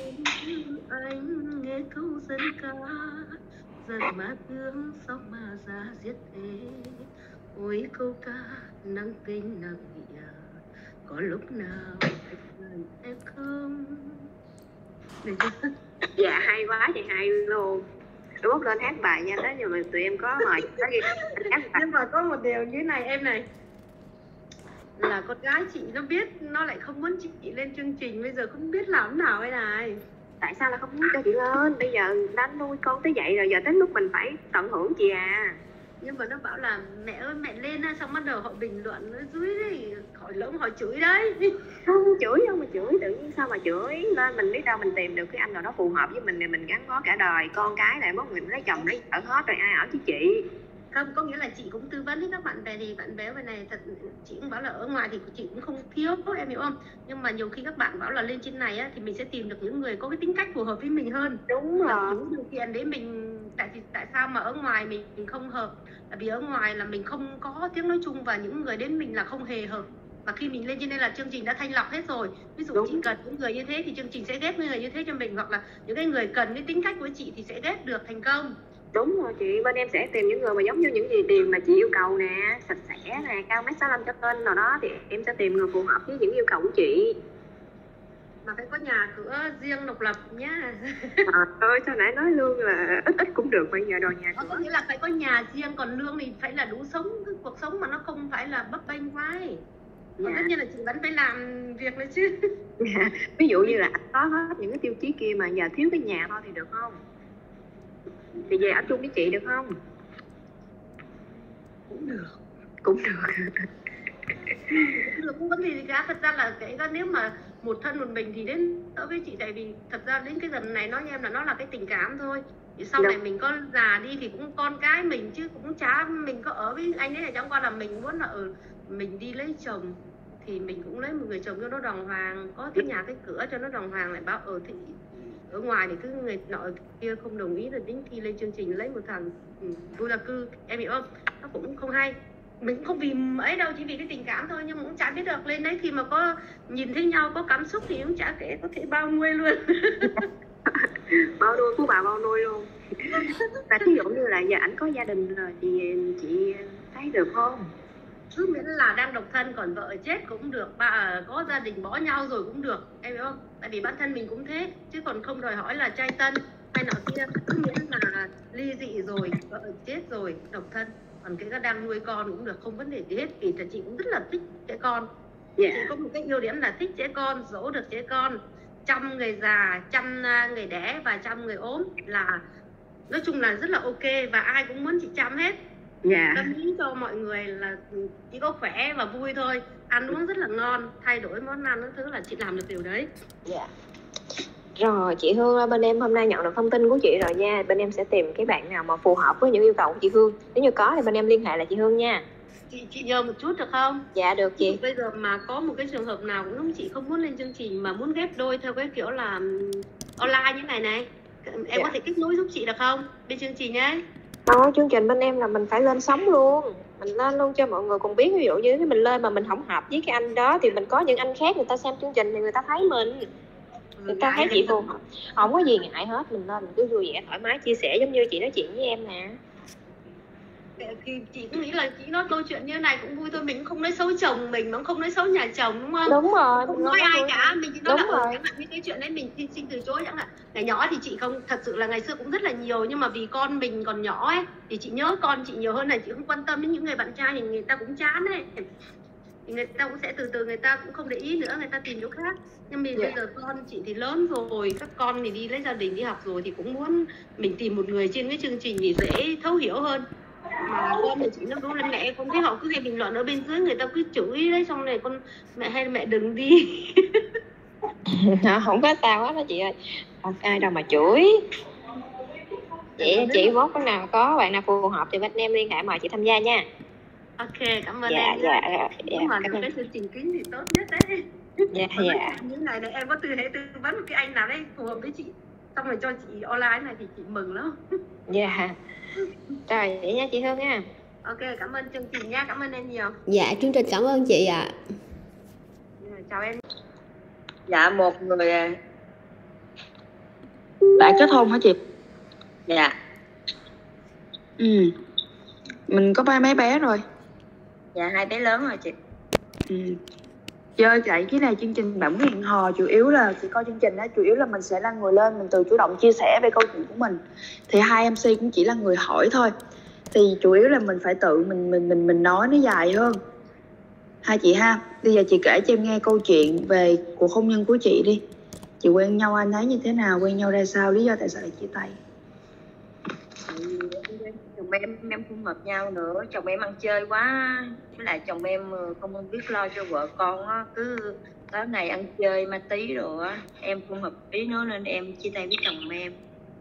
[SPEAKER 9] Anh nghe câu dân ca dần mà thương sao mà ra giết thế, ôi câu ca nặng tình nặng nghĩa, có lúc nào em không. Được chưa?
[SPEAKER 8] Dạ hay quá, chị hay luôn. Tôi bốc lên hát bài nha, thế nhưng mà tụi em có mời hát bài.
[SPEAKER 9] Nhưng mà có một điều như này em này, là con gái chị nó biết, nó lại không muốn chị lên chương trình, bây giờ không biết làm thế nào đây này.
[SPEAKER 8] Tại sao là không muốn cho chị lên? Bây giờ đã nuôi con tới vậy rồi, giờ tới lúc mình phải tận hưởng chị à.
[SPEAKER 9] Nhưng mà nó bảo là mẹ ơi mẹ lên á, xong bắt đầu họ bình luận ở dưới đấy, hỏi lỡ họ chửi đấy.
[SPEAKER 8] Không chửi đâu mà chửi, tự nhiên sao mà chửi. Nên mình biết đâu mình tìm được cái anh nào đó phù hợp với mình thì mình gắn bó cả đời. Con cái lại mốt mình lấy chồng lấy vợ hết rồi ai ở với chị.
[SPEAKER 9] Không, có nghĩa là chị cũng tư vấn với các bạn bè, thì bạn bè bên này thật chị cũng bảo là ở ngoài thì chị cũng không thiếu, em hiểu không? Nhưng mà nhiều khi các bạn bảo là lên trên này á, thì mình sẽ tìm được những người có cái tính cách phù hợp với mình hơn.
[SPEAKER 8] Đúng rồi.
[SPEAKER 9] Những điều kiện đấy mình tại sao mà ở ngoài mình không hợp? Tại vì ở ngoài là mình không có tiếng nói chung và những người đến mình là không hề hợp. Và khi mình lên trên đây là chương trình đã thanh lọc hết rồi. Ví dụ chị cần những người như thế thì chương trình sẽ ghép người như thế cho mình, hoặc là những cái người cần cái tính cách của chị thì sẽ ghép được thành công.
[SPEAKER 8] Đúng rồi chị, bên em sẽ tìm những người mà giống như những gì điều mà chị yêu cầu nè, sạch sẽ nè, cao 1m65 cho tên nào đó, thì em sẽ tìm người phù hợp với những yêu cầu của chị.
[SPEAKER 9] Mà phải có nhà cửa riêng độc lập nhá.
[SPEAKER 8] Ơi sao nãy nói lương là ít cũng được, bây giờ đòi nhà cửa.
[SPEAKER 9] Có nghĩa là phải có nhà riêng, còn lương thì phải là đủ sống cái cuộc sống mà nó không phải là bấp bênh quá ấy. Còn tất nhiên là chị vẫn phải làm việc nữa chứ.
[SPEAKER 8] Ví dụ như là anh có hết những cái tiêu chí kia mà giờ thiếu cái nhà thôi thì được không? Thì về ở chung với chị được không?
[SPEAKER 9] Cũng được.
[SPEAKER 8] Cũng được.
[SPEAKER 9] Được cũng vấn đề gì cả. Thật ra là cái nếu mà một thân một mình thì đến ở với chị, tại vì thật ra đến cái dần này nói với em là nó là cái tình cảm thôi. Thì sau này mình có già đi thì cũng con cái mình, chứ cũng chả mình có ở với anh ấy là chẳng qua là mình muốn là mình đi lấy chồng thì mình cũng lấy một người chồng cho nó đàng hoàng, có cái nhà cái cửa cho nó đàng hoàng, lại bảo thì ở ngoài thì cứ người nọ kia không đồng ý, rồi đến khi lên chương trình lấy một thằng vô gia cư, em hiểu không? Nó cũng không hay. Mình cũng không vì ấy đâu, chỉ vì cái tình cảm thôi, nhưng mà cũng chả biết được lên đấy khi mà có nhìn thấy nhau có cảm xúc thì cũng chả kể có thể bao nuôi luôn.
[SPEAKER 8] Bao nuôi, phú bà bao nuôi luôn. Và thí dụ như là giờ ảnh có gia đình rồi thì chị thấy được không?
[SPEAKER 9] Cứ miễn là đang độc thân, còn vợ chết cũng được, bà có gia đình bỏ nhau rồi cũng được, em hiểu không? Tại vì bản thân mình cũng thế, chứ còn không đòi hỏi là trai tân hay nọ kia. Cứ miễn là ly dị rồi, vợ chết rồi, độc thân, còn cái đang nuôi con cũng được, không vấn đề gì hết. Vì chị cũng rất là thích trẻ con. Chị có một cái ưu điểm là thích trẻ con, dỗ được trẻ con, chăm người già, chăm người đẻ và chăm người ốm, là nói chung là rất là ok, và ai cũng muốn chị chăm hết. Tâm ý cho mọi người là chỉ có khỏe và vui thôi, ăn uống rất là ngon, thay đổi món ăn các thứ là chị làm được điều đấy.
[SPEAKER 8] Rồi chị Hương, bên em hôm nay nhận được thông tin của chị rồi nha. Bên em sẽ tìm cái bạn nào mà phù hợp với những yêu cầu của chị Hương. Nếu như có thì bên em liên hệ lại chị Hương nha.
[SPEAKER 9] Chị nhờ một chút được không?
[SPEAKER 8] Dạ được chị.
[SPEAKER 9] Bây giờ mà có một cái trường hợp nào cũng giống chị, không muốn lên chương trình mà muốn ghép đôi theo cái kiểu là online như này em có thể kết nối giúp chị được không? Bên chương trình ấy.
[SPEAKER 8] Chương trình bên em là mình phải lên sóng luôn, mình lên luôn cho mọi người cùng biết. Ví dụ như mình lên mà mình không hợp với cái anh đó thì mình có những anh khác, người ta xem chương trình thì người ta thấy mình, người ta thấy chị phù hợp, không có gì ngại hết. Mình lên mình cứ vui vẻ thoải mái chia sẻ giống như chị nói chuyện với em nè.
[SPEAKER 9] thì chị cũng nghĩ là chị nói câu chuyện như này cũng vui thôi, mình cũng không nói xấu chồng mình mà cũng không nói xấu nhà chồng, đúng không?
[SPEAKER 8] Đúng rồi,
[SPEAKER 9] Không nói ai cả, mình chỉ nói
[SPEAKER 8] đúng
[SPEAKER 9] là
[SPEAKER 8] rồi.
[SPEAKER 9] chẳng hạn như cái chuyện đấy mình xin từ chối chẳng hạn. Ngày nhỏ thì chị không, thật sự là ngày xưa cũng rất là nhiều, nhưng mà vì con mình còn nhỏ ấy thì chị nhớ con chị nhiều hơn này, chị không quan tâm đến những người bạn trai thì người ta cũng chán ấy, thì người ta cũng sẽ từ từ, người ta cũng không để ý nữa, người ta tìm chỗ khác. Nhưng mình bây giờ con chị thì lớn rồi, các con thì đi lấy gia đình đi học rồi, thì cũng muốn mình tìm một người trên cái chương trình thì dễ thấu hiểu hơn. Mà con thì chị nó đúng là mẹ con thấy họ cứ hay bình luận ở bên dưới, người ta cứ chửi đấy, xong này con mẹ hay mẹ đừng đi.
[SPEAKER 8] Không có sao hết đó chị ơi, không ai đâu mà chửi. Chị mốt cái nào có bạn nào phù hợp thì bên em liên hệ mời chị tham gia nha.
[SPEAKER 9] Ok, cảm ơn
[SPEAKER 8] Dạ,
[SPEAKER 9] em.
[SPEAKER 8] dạ,
[SPEAKER 9] Nếu mà
[SPEAKER 8] cảm
[SPEAKER 9] được
[SPEAKER 8] ơn.
[SPEAKER 9] cái chương trình kính thì tốt nhất đấy.
[SPEAKER 8] Dạ, dạ.
[SPEAKER 9] Như này này em có thể tư vấn một cái anh nào đấy phù hợp với chị, xong rồi cho chị online này thì chị mừng lắm.
[SPEAKER 8] Dạ. Rồi vậy nha chị Hương nha.
[SPEAKER 9] Ok, cảm ơn chương trình nha, cảm ơn em nhiều.
[SPEAKER 7] Dạ chương trình cảm ơn chị ạ.
[SPEAKER 9] Chào em.
[SPEAKER 10] Dạ, một người đã kết hôn hả chị? Dạ.
[SPEAKER 6] Mình có mấy bé rồi.
[SPEAKER 10] Dạ, 2 bé lớn rồi chị.
[SPEAKER 6] Chơi chạy cái này chương trình bạn muốn hẹn hò, chủ yếu là chị coi chương trình đó, chủ yếu là mình sẽ là người lên, mình tự chủ động chia sẻ về câu chuyện của mình. Thì hai MC cũng chỉ là người hỏi thôi. Thì chủ yếu là mình phải tự mình nói nó dài hơn. Hai chị ha, bây giờ chị kể cho em nghe câu chuyện về cuộc hôn nhân của chị đi. Chị quen nhau anh ấy như thế nào, quen nhau ra sao, lý do tại sao lại chia tay?
[SPEAKER 10] Chồng em không hợp nhau nữa, chồng em ăn chơi quá, với lại chồng em không biết lo cho vợ con á, cứ tối ngày ăn chơi ma tí rồi á, em không hợp ý nữa nên em chia tay với chồng em.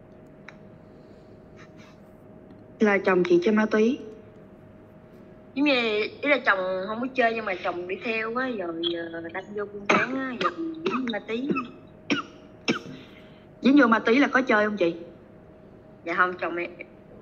[SPEAKER 6] Là chồng chị chơi ma túy?
[SPEAKER 10] Giống như ý là chồng không có chơi nhưng mà chồng đi theo á, rồi đâm vô buôn bán á, rồi dính ma tí.
[SPEAKER 6] Dính vô ma túy là có chơi không chị?
[SPEAKER 10] Dạ không, chồng em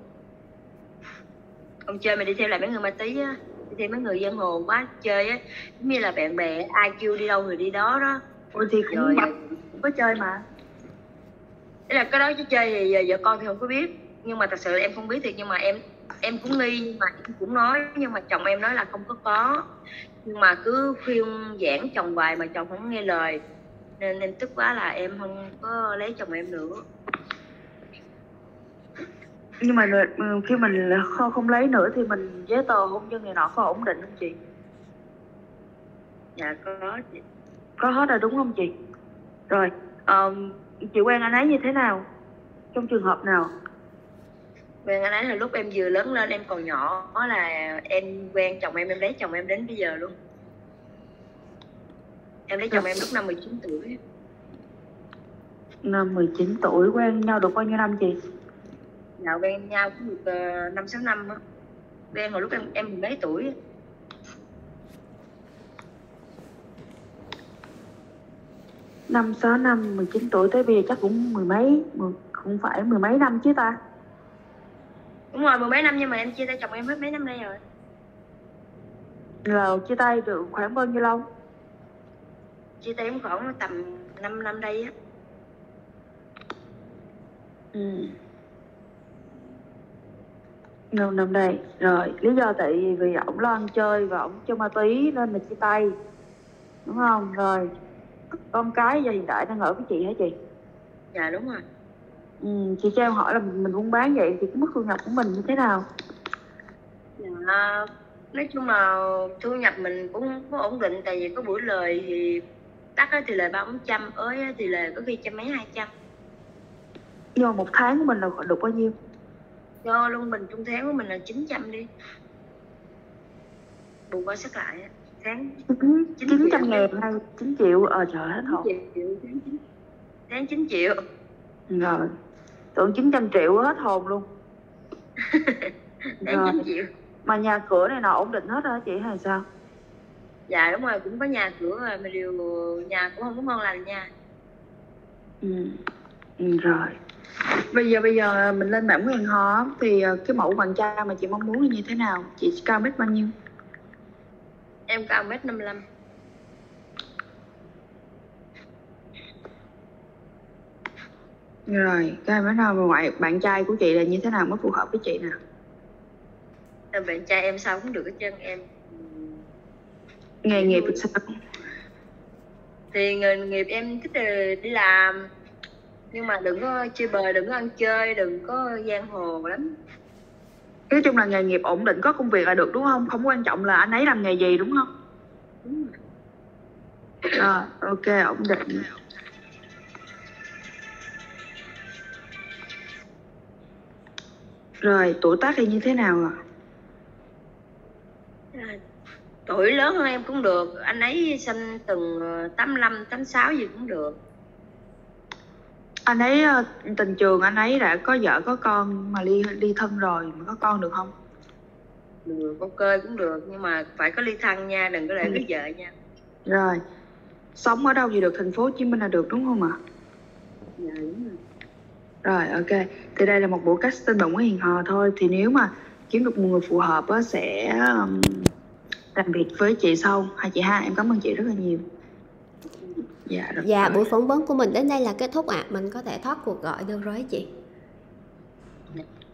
[SPEAKER 10] không chơi mà đi theo lại mấy người ma túy á, đi theo mấy người giang hồ quá chơi á, giống như là bạn bè ai kêu đi đâu người đi đó đó.
[SPEAKER 6] Ôi thì cũng
[SPEAKER 10] rồi
[SPEAKER 6] cũng có chơi mà.
[SPEAKER 10] Ý là cái đó chứ chơi thì vợ con thì không có biết, nhưng mà thật sự là em không biết thiệt, nhưng mà em cũng nghi, nhưng mà em cũng nói, nhưng mà chồng em nói là không có, nhưng mà cứ khuyên giảng chồng hoài mà chồng không nghe lời, nên em tức quá là em không có lấy chồng em nữa.
[SPEAKER 6] Nhưng mà khi mình không lấy nữa thì mình giấy tờ hôn nhân này nọ có ổn định không chị?
[SPEAKER 10] Dạ có chị.
[SPEAKER 6] Có hết rồi đúng không chị? Rồi chị quen anh ấy như thế nào? Trong trường hợp nào?
[SPEAKER 10] Quen anh ấy là lúc em vừa lớn lên, em còn nhỏ là em quen chồng em lấy chồng em đến bây giờ luôn. Em lấy chồng em lúc năm 19 tuổi.
[SPEAKER 6] Năm 19 tuổi, quen nhau được bao nhiêu năm chị?
[SPEAKER 10] Dạ quen nhau cũng được 5-6 năm á. Quen hồi lúc em 10 mấy tuổi.
[SPEAKER 6] Năm 6 năm, 19 tuổi tới bây giờ chắc cũng cũng phải mười mấy năm chứ ta.
[SPEAKER 10] Đúng rồi, 10 mấy năm, nhưng mà em chia tay chồng em hết mấy năm nay rồi.
[SPEAKER 6] Là chia tay được khoảng bao nhiêu lâu?
[SPEAKER 10] Chia tay em khoảng tầm 5 năm đây á.
[SPEAKER 6] 5 năm đây. Rồi, lý do tại vì ổng lo ăn chơi và ổng chơi ma túy nên là chia tay. Đúng không? Rồi, con cái giờ hiện tại đang ở với chị hả chị?
[SPEAKER 10] Dạ đúng rồi.
[SPEAKER 6] Chị cho em hỏi là mình buôn bán vậy thì cái mức thu nhập của mình như thế nào?
[SPEAKER 10] Dạ, nói chung là thu nhập mình cũng không có ổn định, tại vì có buổi lời thì tắt thì lời 300, ới thì lời có khi trăm mấy 200.
[SPEAKER 6] Nhưng mà một tháng của mình là được bao nhiêu?
[SPEAKER 10] Cho luôn mình trong tháng của mình là 900 đi. Bù qua sức lại tháng
[SPEAKER 6] 900 ngàn hay 9 triệu? Trời hết hồn.
[SPEAKER 10] Tháng 9 triệu.
[SPEAKER 6] Rồi, tưởng 900 triệu hết hồn luôn.
[SPEAKER 10] Tháng 9 triệu.
[SPEAKER 6] Mà nhà cửa này nọ ổn định hết hả chị hay sao?
[SPEAKER 10] Dạ đúng rồi, cũng có nhà cửa rồi, mà điều nhà cũng không có ngon lành nha.
[SPEAKER 6] Rồi. Bây giờ mình lên bảng hẹn hò thì cái mẫu bạn trai mà chị mong muốn là như thế nào? Chị cao mét bao nhiêu?
[SPEAKER 10] Em cao 1m55.
[SPEAKER 6] Rồi, cái mấy nào mà ngoại bạn trai của chị là như thế nào mới phù hợp với chị nè?
[SPEAKER 10] bạn trai em sao cũng được hết trơn em.
[SPEAKER 5] Nghề nghiệp thì sao?
[SPEAKER 10] Thì nghề nghiệp em thích là đi làm, nhưng mà đừng có chơi bời, đừng có ăn chơi, đừng có giang hồ lắm.
[SPEAKER 5] Nói chung là nghề nghiệp ổn định, có công việc là được đúng không? Không quan trọng là anh ấy làm nghề gì đúng không?
[SPEAKER 10] Đúng rồi.
[SPEAKER 5] Rồi, ok, ổn định. Rồi, tuổi tác thì như thế nào ạ?
[SPEAKER 10] Tuổi lớn hơn em cũng được, anh ấy sinh từng 85, 86 gì cũng được.
[SPEAKER 5] Anh ấy tình trường anh ấy đã có vợ có con mà ly thân rồi mà có con được không?
[SPEAKER 10] Được, ok cũng được, nhưng mà phải có ly thân nha, đừng có để có vợ nha.
[SPEAKER 5] Rồi, sống ở đâu gì được, thành phố Hồ Chí Minh là được đúng không ạ?
[SPEAKER 10] Dạ đúng rồi.
[SPEAKER 5] Rồi, ok. Thì đây là một buổi casting bạn Nguyễn Hiền Hò thôi. Thì nếu mà kiếm được một người phù hợp á, sẽ làm việc với chị sau. Hai chị ha, em cảm ơn chị rất là nhiều. Dạ, rồi.
[SPEAKER 7] Dạ, buổi phỏng vấn của mình đến đây là kết thúc ạ. Mình có thể thoát cuộc gọi được rồi chị.